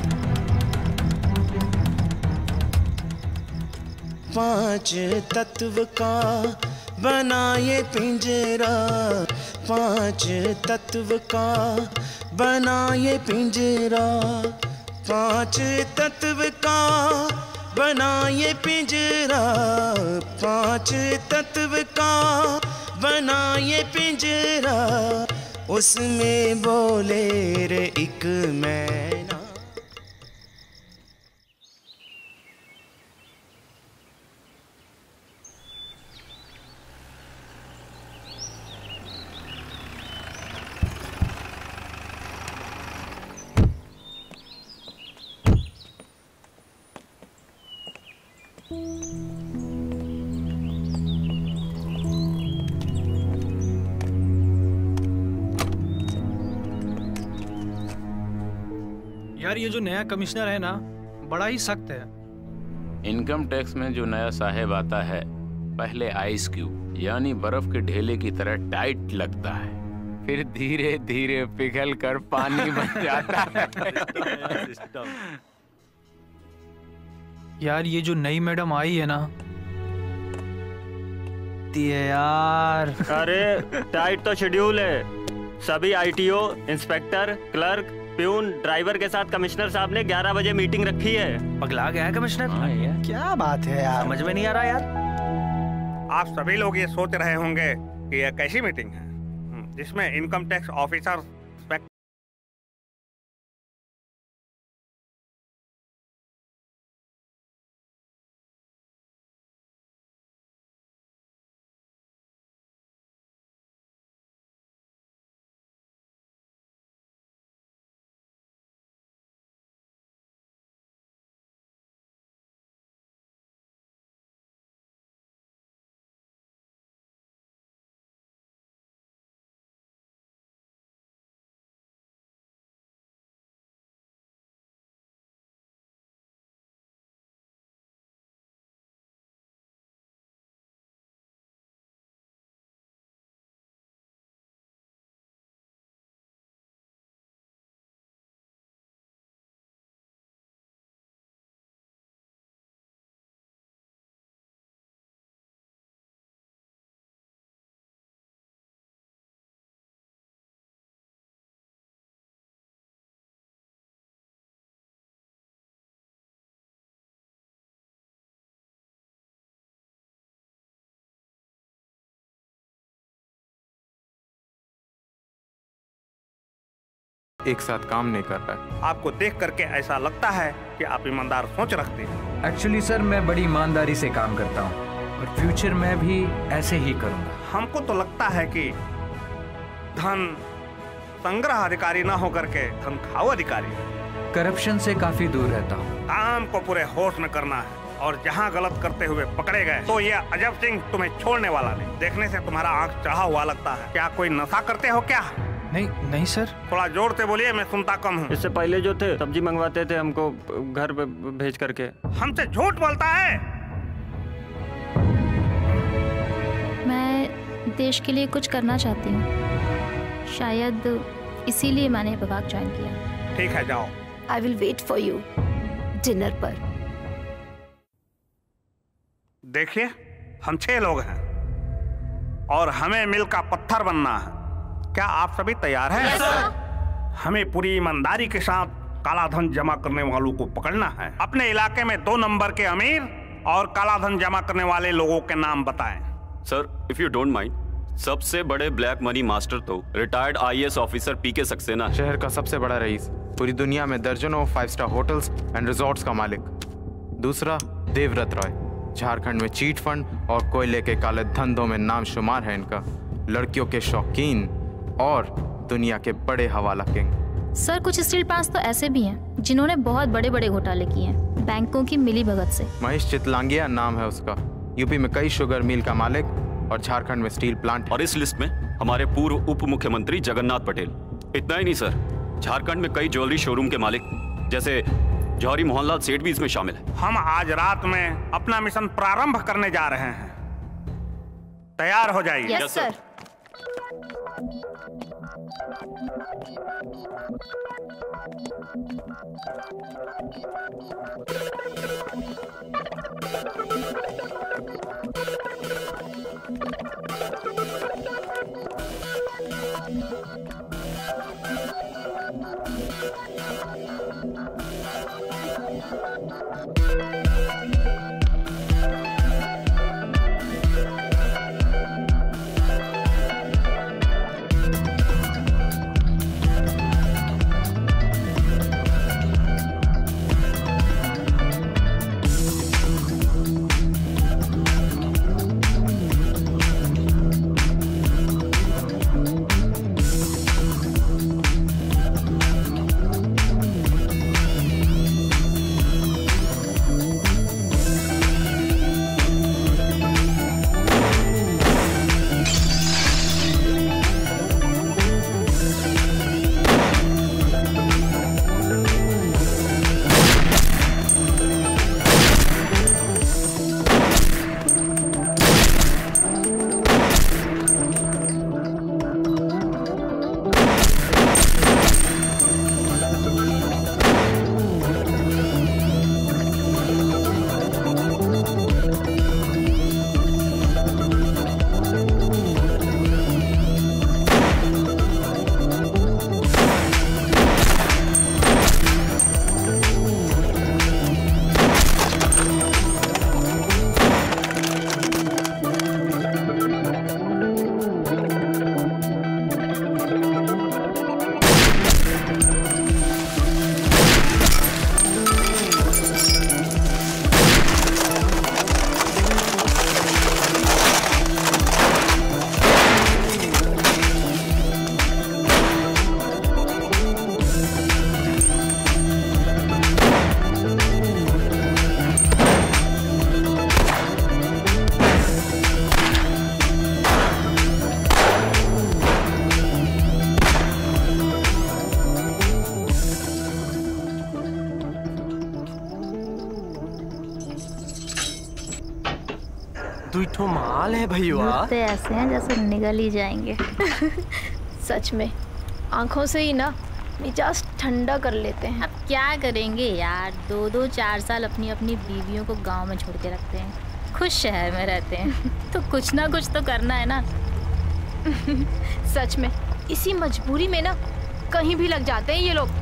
पांच तत्व का बना ये पिंजरा, पांच तत्व का बना ये पिंजरा, पांच तत्व का बना ये पिंजरा, पांच तत्व का बना ये पिंजरा, उसमें बोले रे एक मैना। यार ये जो नया कमिश्नर है ना, बड़ा ही सख्त है। इनकम टैक्स में जो नया साहेब आता है, पहले आइस क्यूब यानी बर्फ के ढेले की तरह टाइट लगता है, फिर धीरे धीरे पिघल कर पानी बन जाता है। यार ये जो नई मैडम आई है ना, यार अरे टाइट तो शेड्यूल है। सभी ITO, inspector, clerk, peon, driver के साथ कमिश्नर साहब ने 11 बजे मीटिंग रखी है। पगला गया है कमिश्नर। क्या बात है यार, समझ में नहीं आ रहा यार। आप सभी लोग ये सोच रहे होंगे कि यह कैसी मीटिंग है जिसमें इनकम टैक्स ऑफिसर, एक साथ काम नहीं कर रहा है। आपको देख करके ऐसा लगता है कि आप ईमानदार सोच रखते हैं। एक्चुअली सर मैं बड़ी ईमानदारी से काम करता हूँ और फ्यूचर में भी ऐसे ही करूँगा। हमको तो लगता है कि धन संग्रह अधिकारी ना होकर के धन खाओ अधिकारी। करप्शन से काफी दूर रहता हूँ। काम को पूरे होश में करना है और जहाँ गलत करते हुए पकड़े गए तो ये अजब सिंह तुम्हें छोड़ने वाला नहीं। देखने से तुम्हारा आंख चढ़ा हुआ लगता है। क्या कोई नशा करते हो क्या? नहीं नहीं सर। थोड़ा जोर से बोलिए, मैं सुनता कम हूँ। इससे पहले जो थे सब्जी मंगवाते थे हमको घर पे भेज करके। हमसे झूठ बोलता है। मैं देश के लिए कुछ करना चाहती हूँ, शायद इसीलिए मैंने विभाग ज्वाइन किया। ठीक है, जाओ। I will wait for you dinner पर। देखिए, हम 6 लोग हैं और हमें मिल का पत्थर बनना है। क्या आप सभी तैयार हैं? Yes, sir. हमें पूरी ईमानदारी के साथ काला धन जमा करने वालों को पकड़ना है। अपने इलाके में 2 नंबर के अमीर और काला धन जमा करने वाले लोगों के नाम बताएं। Sir, if you don't mind, सबसे बड़े ब्लैक मनी मास्टर तो retired IAS officer PK Saxena. शहर का सबसे बड़ा रईस, पूरी दुनिया में दर्जनों 5 स्टार होटल्स एंड रिजॉर्ट्स का मालिक। दूसरा देवव्रत रॉय, झारखंड में चीट फंड और कोयले के काले धंधों में नाम शुमार है इनका। लड़कियों के शौकीन और दुनिया के बड़े हवाला किंग। सर, कुछ स्टील प्लांट्स तो ऐसे भी हैं जिन्होंने बहुत बड़े बड़े घोटाले किए हैं बैंकों की मिली भगत से। महेश चितलांगिया नाम है उसका। यूपी में कई शुगर मिल का मालिक और झारखंड में स्टील प्लांट। और इस लिस्ट में हमारे पूर्व उप मुख्यमंत्री जगन्नाथ पटेल। इतना ही नहीं सर, झारखंड में कई ज्वेलरी शोरूम के मालिक जैसे जौहरी मोहनलाल सेठ भी इसमें शामिल है। हम आज रात में अपना मिशन प्रारंभ करने जा रहे हैं। तैयार हो जाइए। Yes sir. दुइठो माल है भैया। तो ऐसे हैं जैसे निकल ही जाएंगे। सच में आंखों से ही ना मिजाज ठंडा कर लेते हैं। अब क्या करेंगे यार, 2-2 4 साल अपनी अपनी बीवियों को गांव में छोड़ के रखते हैं, खुश शहर में रहते हैं। तो कुछ ना कुछ तो करना है ना। सच में इसी मजबूरी में ना कहीं भी लग जाते हैं ये लोग।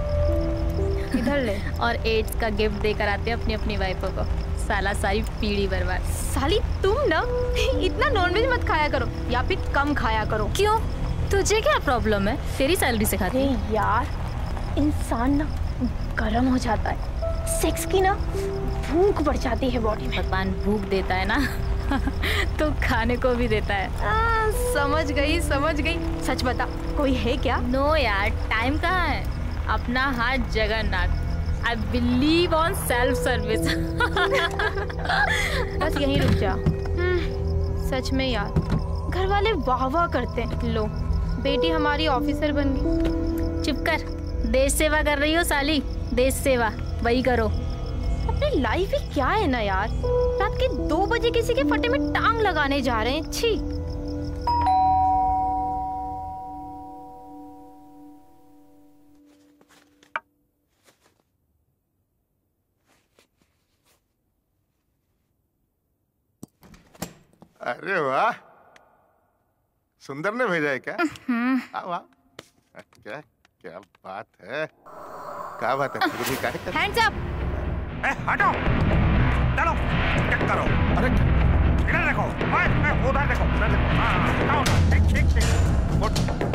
इधर ले। और एड्स का गिफ्ट देकर आते हैं अपनी अपनी वाइफों को। साला सारी पीढ़ी बर्बाद। साली तुम ना इतना नॉनवेज मत खाया करो या फिर कम खाया करो। क्यों, तुझे क्या प्रॉब्लम है? तेरी सैलरी से खाती है। यार इंसान ना गर्म हो जाता है, सेक्स की ना भूख बढ़ जाती है बॉडी में। भगवान भूख देता है ना तो खाने को भी देता है। समझ गई समझ गई। सच बता, कोई है क्या? नो यार, टाइम कहाँ है? अपना हाथ Jagannath. I believe on self service। बस यहीं रुक जा। सच में यार, घर वाले वाह वाह करते हैं। लो बेटी हमारी ऑफिसर बन गई। चुप कर, देश सेवा कर रही हो साली, देश सेवा वही करो। अपनी लाइफ ही क्या है ना यार, रात के 2 बजे किसी के फटे में टांग लगाने जा रहे हैं। छी। अरे वाह, सुंदर ने भेजा है क्या? वाह, क्या क्या बात है, क्या बात है जी, क्या है? Hands up. हटो, चलो चेक करो। अरे इधर देखो, उधर देखो, उधर देखो। हाँ, ठीक ठीक ठीक, गुड।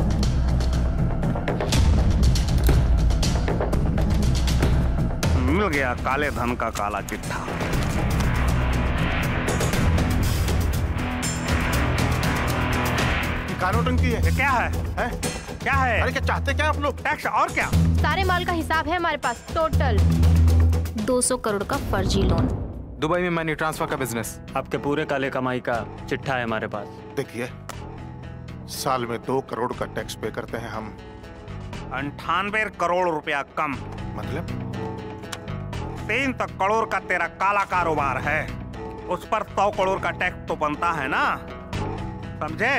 मिल गया काले धन का काला चिट्ठा। नोटंकी है। क्या है? क्या है? अरे क्या चाहते क्या आप लोग? टैक्स और क्या? सारे माल का हिसाब है हमारे पास, टोटल 200 करोड़ का फर्जी लोन। दुबई में मनी ट्रांसफर का बिजनेस। आपके पूरे काले कमाई का चिट्ठा है हमारे पास। देखिए, साल में 2 करोड़ का टैक्स पे करते हैं हम। 98 करोड़ रुपया कम। मतलब 3 करोड़ का तेरा काला कारोबार है, उस पर 100 करोड़ का टैक्स तो बनता है ना, समझे?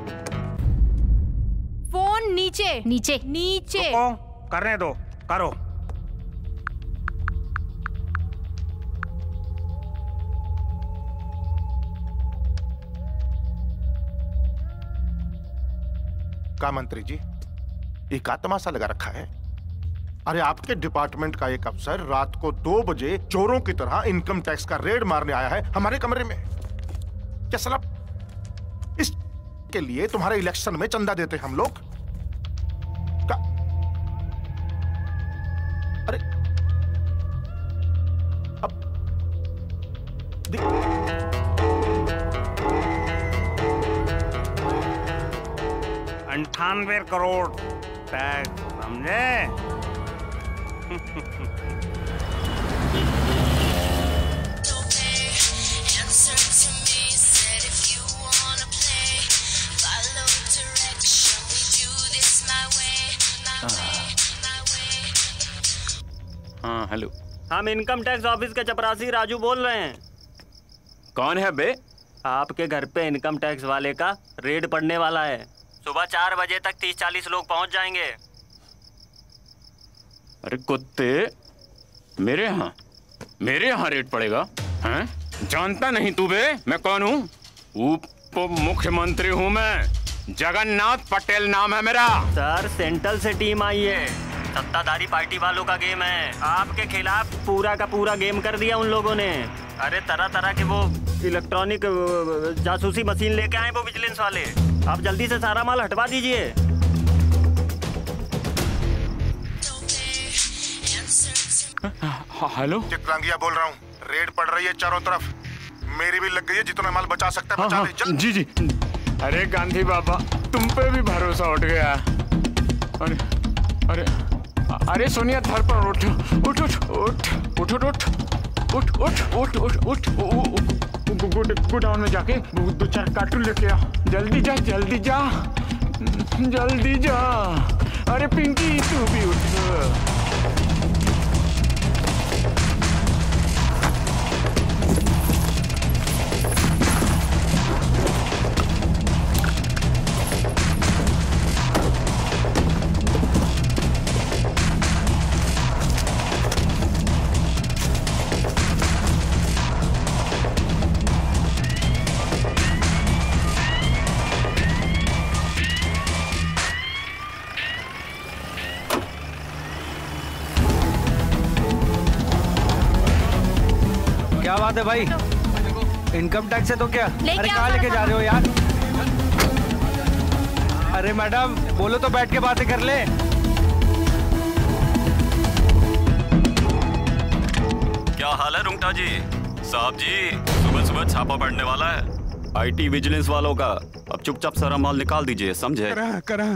फोन नीचे नीचे नीचे। करने दो, करो। का मंत्री जी, ये का तमाशा लगा रखा है? अरे आपके डिपार्टमेंट का एक अफसर रात को 2 बजे चोरों की तरह इनकम टैक्स का रेड मारने आया है हमारे कमरे में। क्या साला इसके लिए तुम्हारे इलेक्शन में चंदा देते हम लोग? अरे अब 98 करोड़ टैक्स, समझे? हाँ हेलो, हम इनकम टैक्स ऑफिस के चपरासी राजू बोल रहे हैं। कौन है बे? आपके घर पे इनकम टैक्स वाले का रेड पड़ने वाला है। सुबह 4 बजे तक 30-40 लोग पहुंच जाएंगे। अरे कुत्ते, मेरे यहाँ रेड पड़ेगा? हैं? जानता नहीं तू बे मैं कौन हूँ? उप मुख्यमंत्री हूँ मैं, जगन्नाथ पटेल नाम है मेरा। सर, सेंट्रल से टीम आई है, सत्ताधारी पार्टी वालों का गेम है। आपके खिलाफ पूरा का पूरा गेम कर दिया उन लोगों ने। अरे तरह तरह के वो इलेक्ट्रॉनिक जासूसी मशीन लेके आए वो विजिलेंस वाले। आप जल्दी से सारा माल हटवा दीजिए। हेलो, चित्रांगिया बोल रहा हूँ, रेड पड़ रही है चारों तरफ। मेरी भी लग गई है, जितना माल बचा सकता है बचा ले। चल। जी जी। अरे गांधी बाबा, तुम पे भी भरोसा उठ गया। अरे अरे अरे सोनिया, धर पर उठ उठ उठ उठ उठ उठ उठ उठ उठ उठ गोडाउन में जाके 2-4 कार्टून लेके आ। जल्दी जा जल्दी जा जल्दी जा। अरे पिंकी, तू भी उठ। क्या बात है भाई, इनकम टैक्स है तो क्या? अरे कहाँ आओ लेके जा रहे हो यार? अरे मैडम बोलो तो बैठ के बातें कर ले। क्या हाल है रुंगटा जी? साहब जी, सुबह सुबह छापा पड़ने वाला है आईटी विजिलेंस वालों का। अब चुपचाप सारा माल निकाल दीजिए, समझे? करा।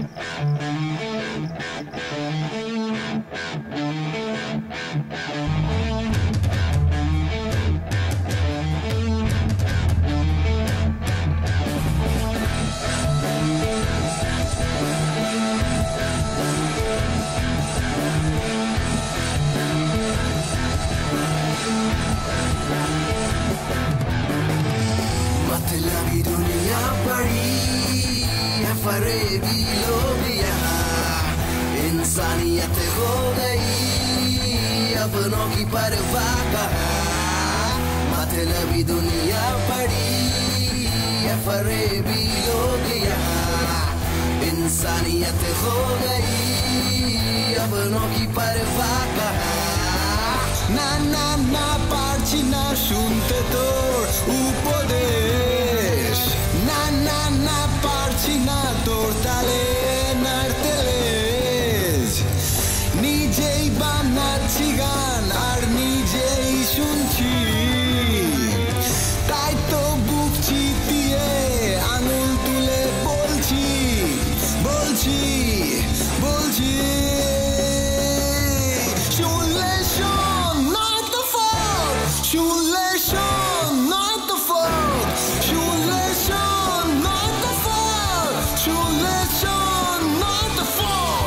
मतलबी दुनिया बड़ी है, फरेबी लोग यहाँ, इंसानियत हो गई अपनों की परवाह कहाँ। मतलबी दुनिया बड़ी फरेबी लोग यहाँ, इंसानियत खो गई, अपनों की परवाह कहाँ। ना ना ना पारছি না শুনতে তোর উপদেশ, না না না পারছি না তোর তালে নাড়তে লেজ, নিজেই বানাচ্ছি গান আর নিজেই শুনছি, তাই তো বুক চিতিয়ে আঙুল তুলে বলছি বলছি বলছি, শুনলে শোন নয়তো ফোন, শুনলে শোন নয়তো ফোন, শুনলে শোন নয়তো ফোন, শুনলে শোন নয়তো ফোন।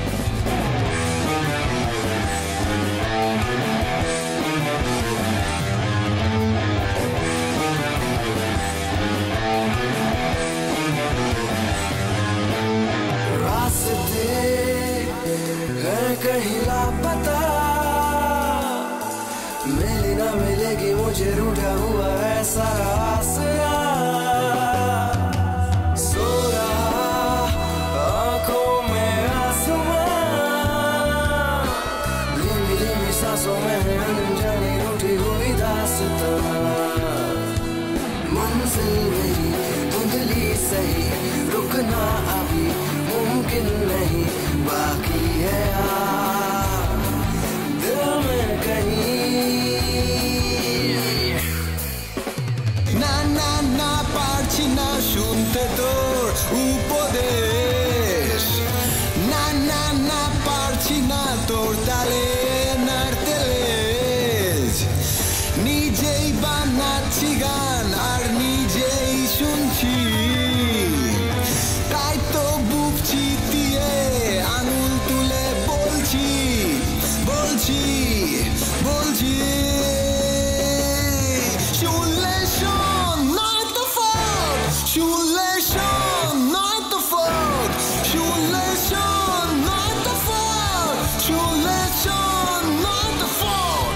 रास्ते हैं कहीं लापता, मिले ना मिलेगी मुझे रूठा हुआ है सारा आसरा, सो रहा आंखों में आसमां, धीमी धीमी सांसों में है अनजानी रूठी हुई दास्तां, मंजिल मेरी धुंधली सही, रुकना अभी मुमकिन नहीं, बाकी है दिल में कहीं। ना ना ना পারছি না শুনতে তোর উপদেশ, না না না পারছি না তোর তালে নাড়তে লেজ, নিজেই বানাচ্ছি গান আর নিজেই শুনছি, তাই তো বুক চিতিয়ে আঙুল তুলে বলছি বলছি বলছি, শুনলে শোন নয়তো ফোন, শুনলে শোন নয়তো ফোন, শুনলে শোন নয়তো ফোন, শুনলে শোন নয়তো ফোন।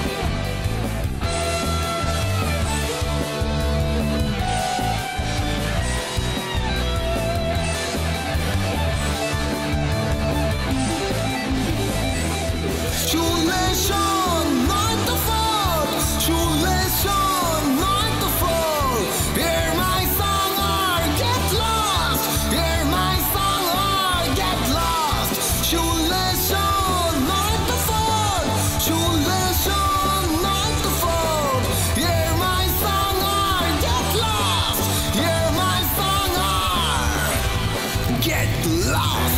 শুনলে শোন নয়তো ফোন, শুনলে শোন নয়তো phone, hear my song or get lost, hear my song or get lost, শুনলে শোন নয়তো ফোন, শুনলে শোন নয়তো phone, hear my song or get lost, hear my song or get lost।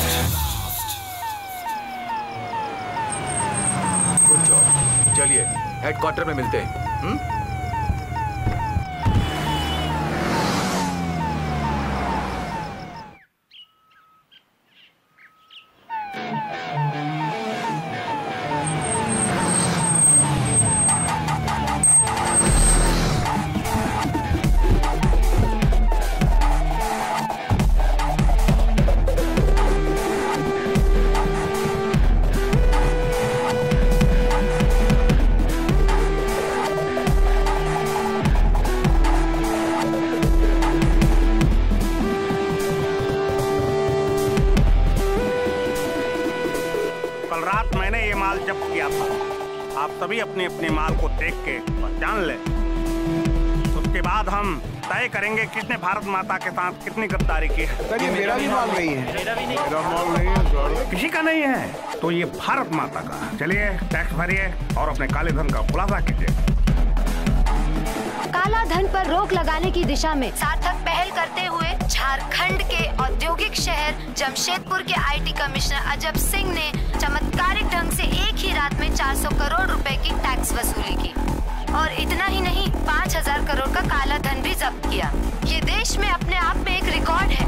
चलिए हेडक्वार्टर में मिलते हैं। कल रात मैंने ये माल जब्त किया था, आप सभी अपने अपने माल को देख के पहचान ले, उसके बाद हम तय करेंगे किसने भारत माता के साथ कितनी गद्दारी की है। सर ये मेरा भी माल नहीं है। मेरा माल नहीं है, किसी का नहीं है तो ये भारत माता का। चलिए टैक्स भरिए और अपने काले धन का खुलासा कीजिए। काला धन पर रोक लगाने की दिशा में सार्थक पहल करते हुए झारखंड के औद्योगिक शहर जमशेदपुर के आईटी कमिश्नर अजब सिंह ने चमत्कारिक ढंग से एक ही रात में 400 करोड़ रुपए की टैक्स वसूली की। और इतना ही नहीं, 5000 करोड़ का काला धन भी जब्त किया। ये देश में अपने आप में एक रिकॉर्ड है।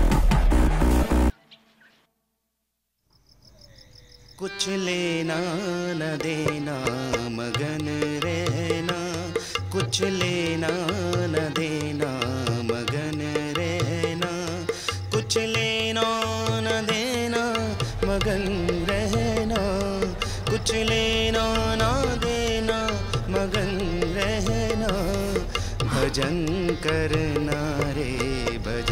कुछ लेना न देना मगन रहना, कुछ लेना न देना मगन रहना, कुछ लेना न देना मगन रहना, कुछ लेना न देना मगन रहना, भजन करना रे भजन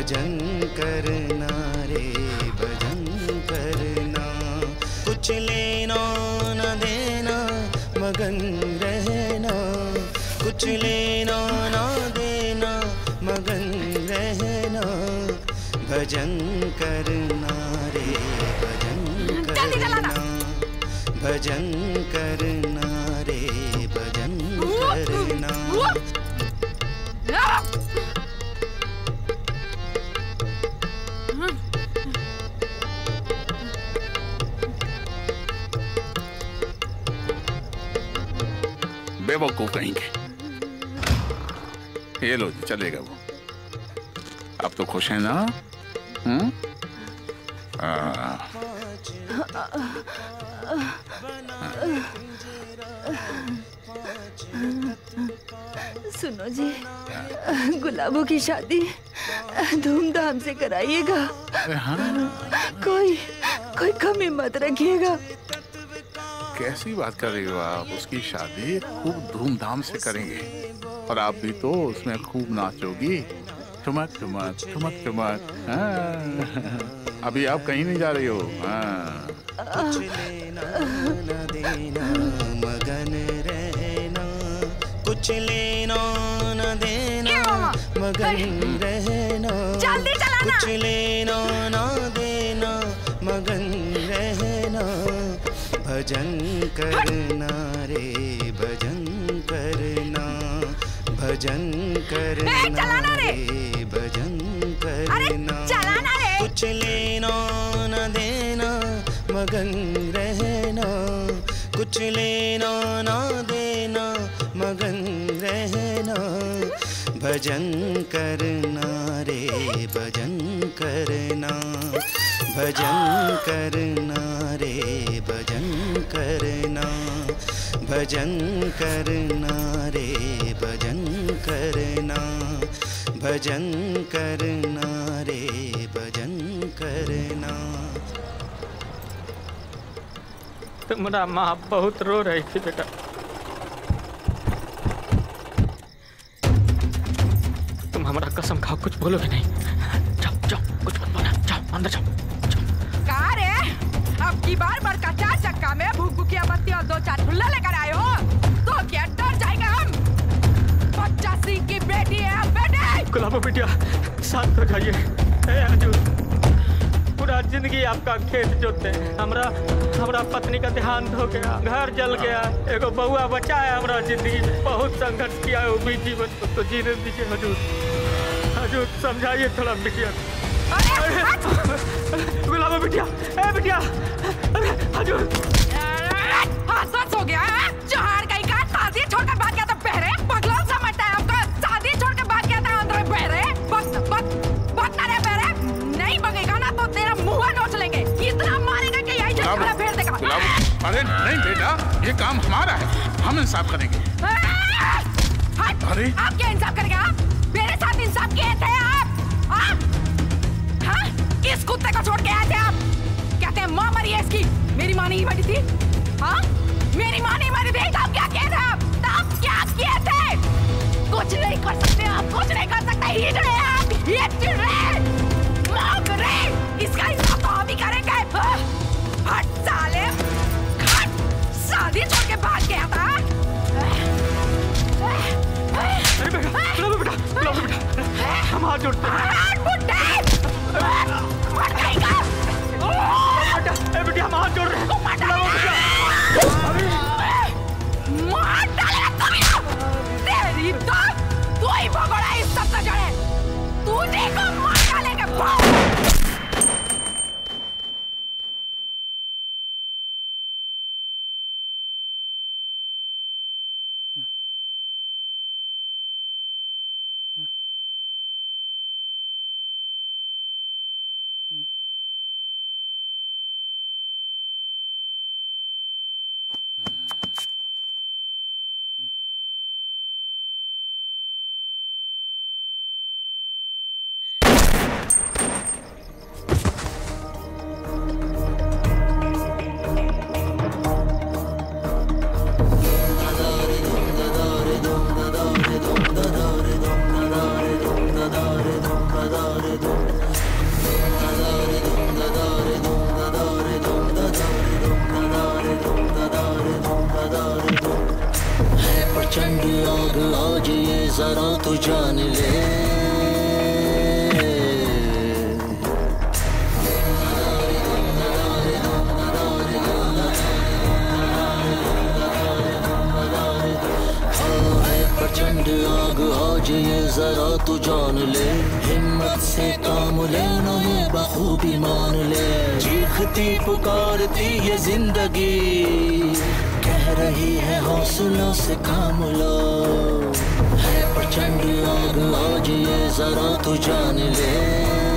भजन करना रे भजन करना, कुछ लेना न देना मगन रहना, कुछ लेना न देना मगन रहना, भजन करना रे भजन करना, भजन करना रे भजन करना। बेवकूफ कहेंगे। ये लो जी, चलेगा वो। अब तो खुश है ना? सुनो जी, गुलाबों की शादी धूमधाम से कराइएगा। कोई कमी मत रखिएगा। कैसी बात कर रही हो आप? उसकी शादी खूब धूमधाम से करेंगे और आप भी तो उसमें खूब नाचोगी, ठुमक ठुमक ठुमक ठुमक। अभी आप कहीं नहीं जा रही हो। कुछ लेना न देना मगन रहना, कुछ लेना न देना मगन रहना, कुछ लेना न देना मगन रहना, भजन करना रे भजन करना, भजन करना रे भजन करना, कुछ लेना न देना मगन रहना, कुछ लेना न देना मगन रहना, भजन करना रे भजन करना, भजन करना रे भजन करना, भजन करना रे भजन करना, भजन करना रे भजन करना। तुम्हारा माँ बहुत रो रही थी बेटा। तुम हमारा कसम खाओ, कुछ बोलोगे नहीं। जाओ जाओ, कुछ मत बोलना। जाओ अंदर जाओ। कहाँ रे? अब की बार बड़का 4 चक्का में भूख-भूखिया बत्ती और 2-4 ठुल्ला लेकर आए हो तो क्या डर जाएगा हम? 85 की बेटी है हम बेटे। गुलाबो बिटिया, शांत हो जाइए। हजूर, पूरा जिंदगी आपका खेत जोते, हमरा पत्नी का देहांत हो गया, घर जल गया, एगो बउआ बचा है। हमरा जिंदगी में बहुत संघर्ष किया है, वो भी जीवन को तो जीने दीजिए। हजूर समझाइए थोड़ा बिटिया। गुलाबो बिटिया, ए बिटिया, हजूर हादसा हो गया है। जहार कहीं का शादी छोड़कर भाग गया था बहरे, पगला समझता है आपका। शादी छोड़कर भाग गया था अंदर बहरे। बक ना रे बहरे, नहीं बगेगा ना तो तेरा मुंह नोच लेंगे। इतना मारेगा कि यही झगड़ा फेर देगा। अरे नहीं बेटा, ये काम हमारा है, हम इंसाफ करेंगे। अरे आप क्या इंसाफ करेंगे? मेरे साथ इंसाफ किए थे आप? किस कुत्ते को छोड़ के आए थे आप? कहते हैं माँ मरी है इसकी। मेरी माँ नहीं मरी थी? हाँ, मेरी माँ नहीं मरी थी। तब क्या किए थे आप? तब क्या किए थे? कुछ नहीं कर सकते आप, कुछ नहीं कर सकते। हिट रहे आप, हिट रहे, मौक रहे। इसका हिसाब तो हम ही करेंगे। हट साले, हट। शादी छोड़ के भाग गया था। बेटा, हम हाथ जोड़ते हैं। बेटी हम हाथ जोड़ रहे हैं। मार डालेगा तेरी तो तू ही भगोड़ा इस सब से जड़े। तू देखो मार डालेगा। जरा तू जान ले। प्रचंड आग आज ये जरा तू जान ले, हिम्मत से काम ले नहीं बखूबी मान ले। चीखती पुकारती ये जिंदगी कह रही है हौसलों से काम लो। है प्रचंड आग आज ये जरा तू जान ले।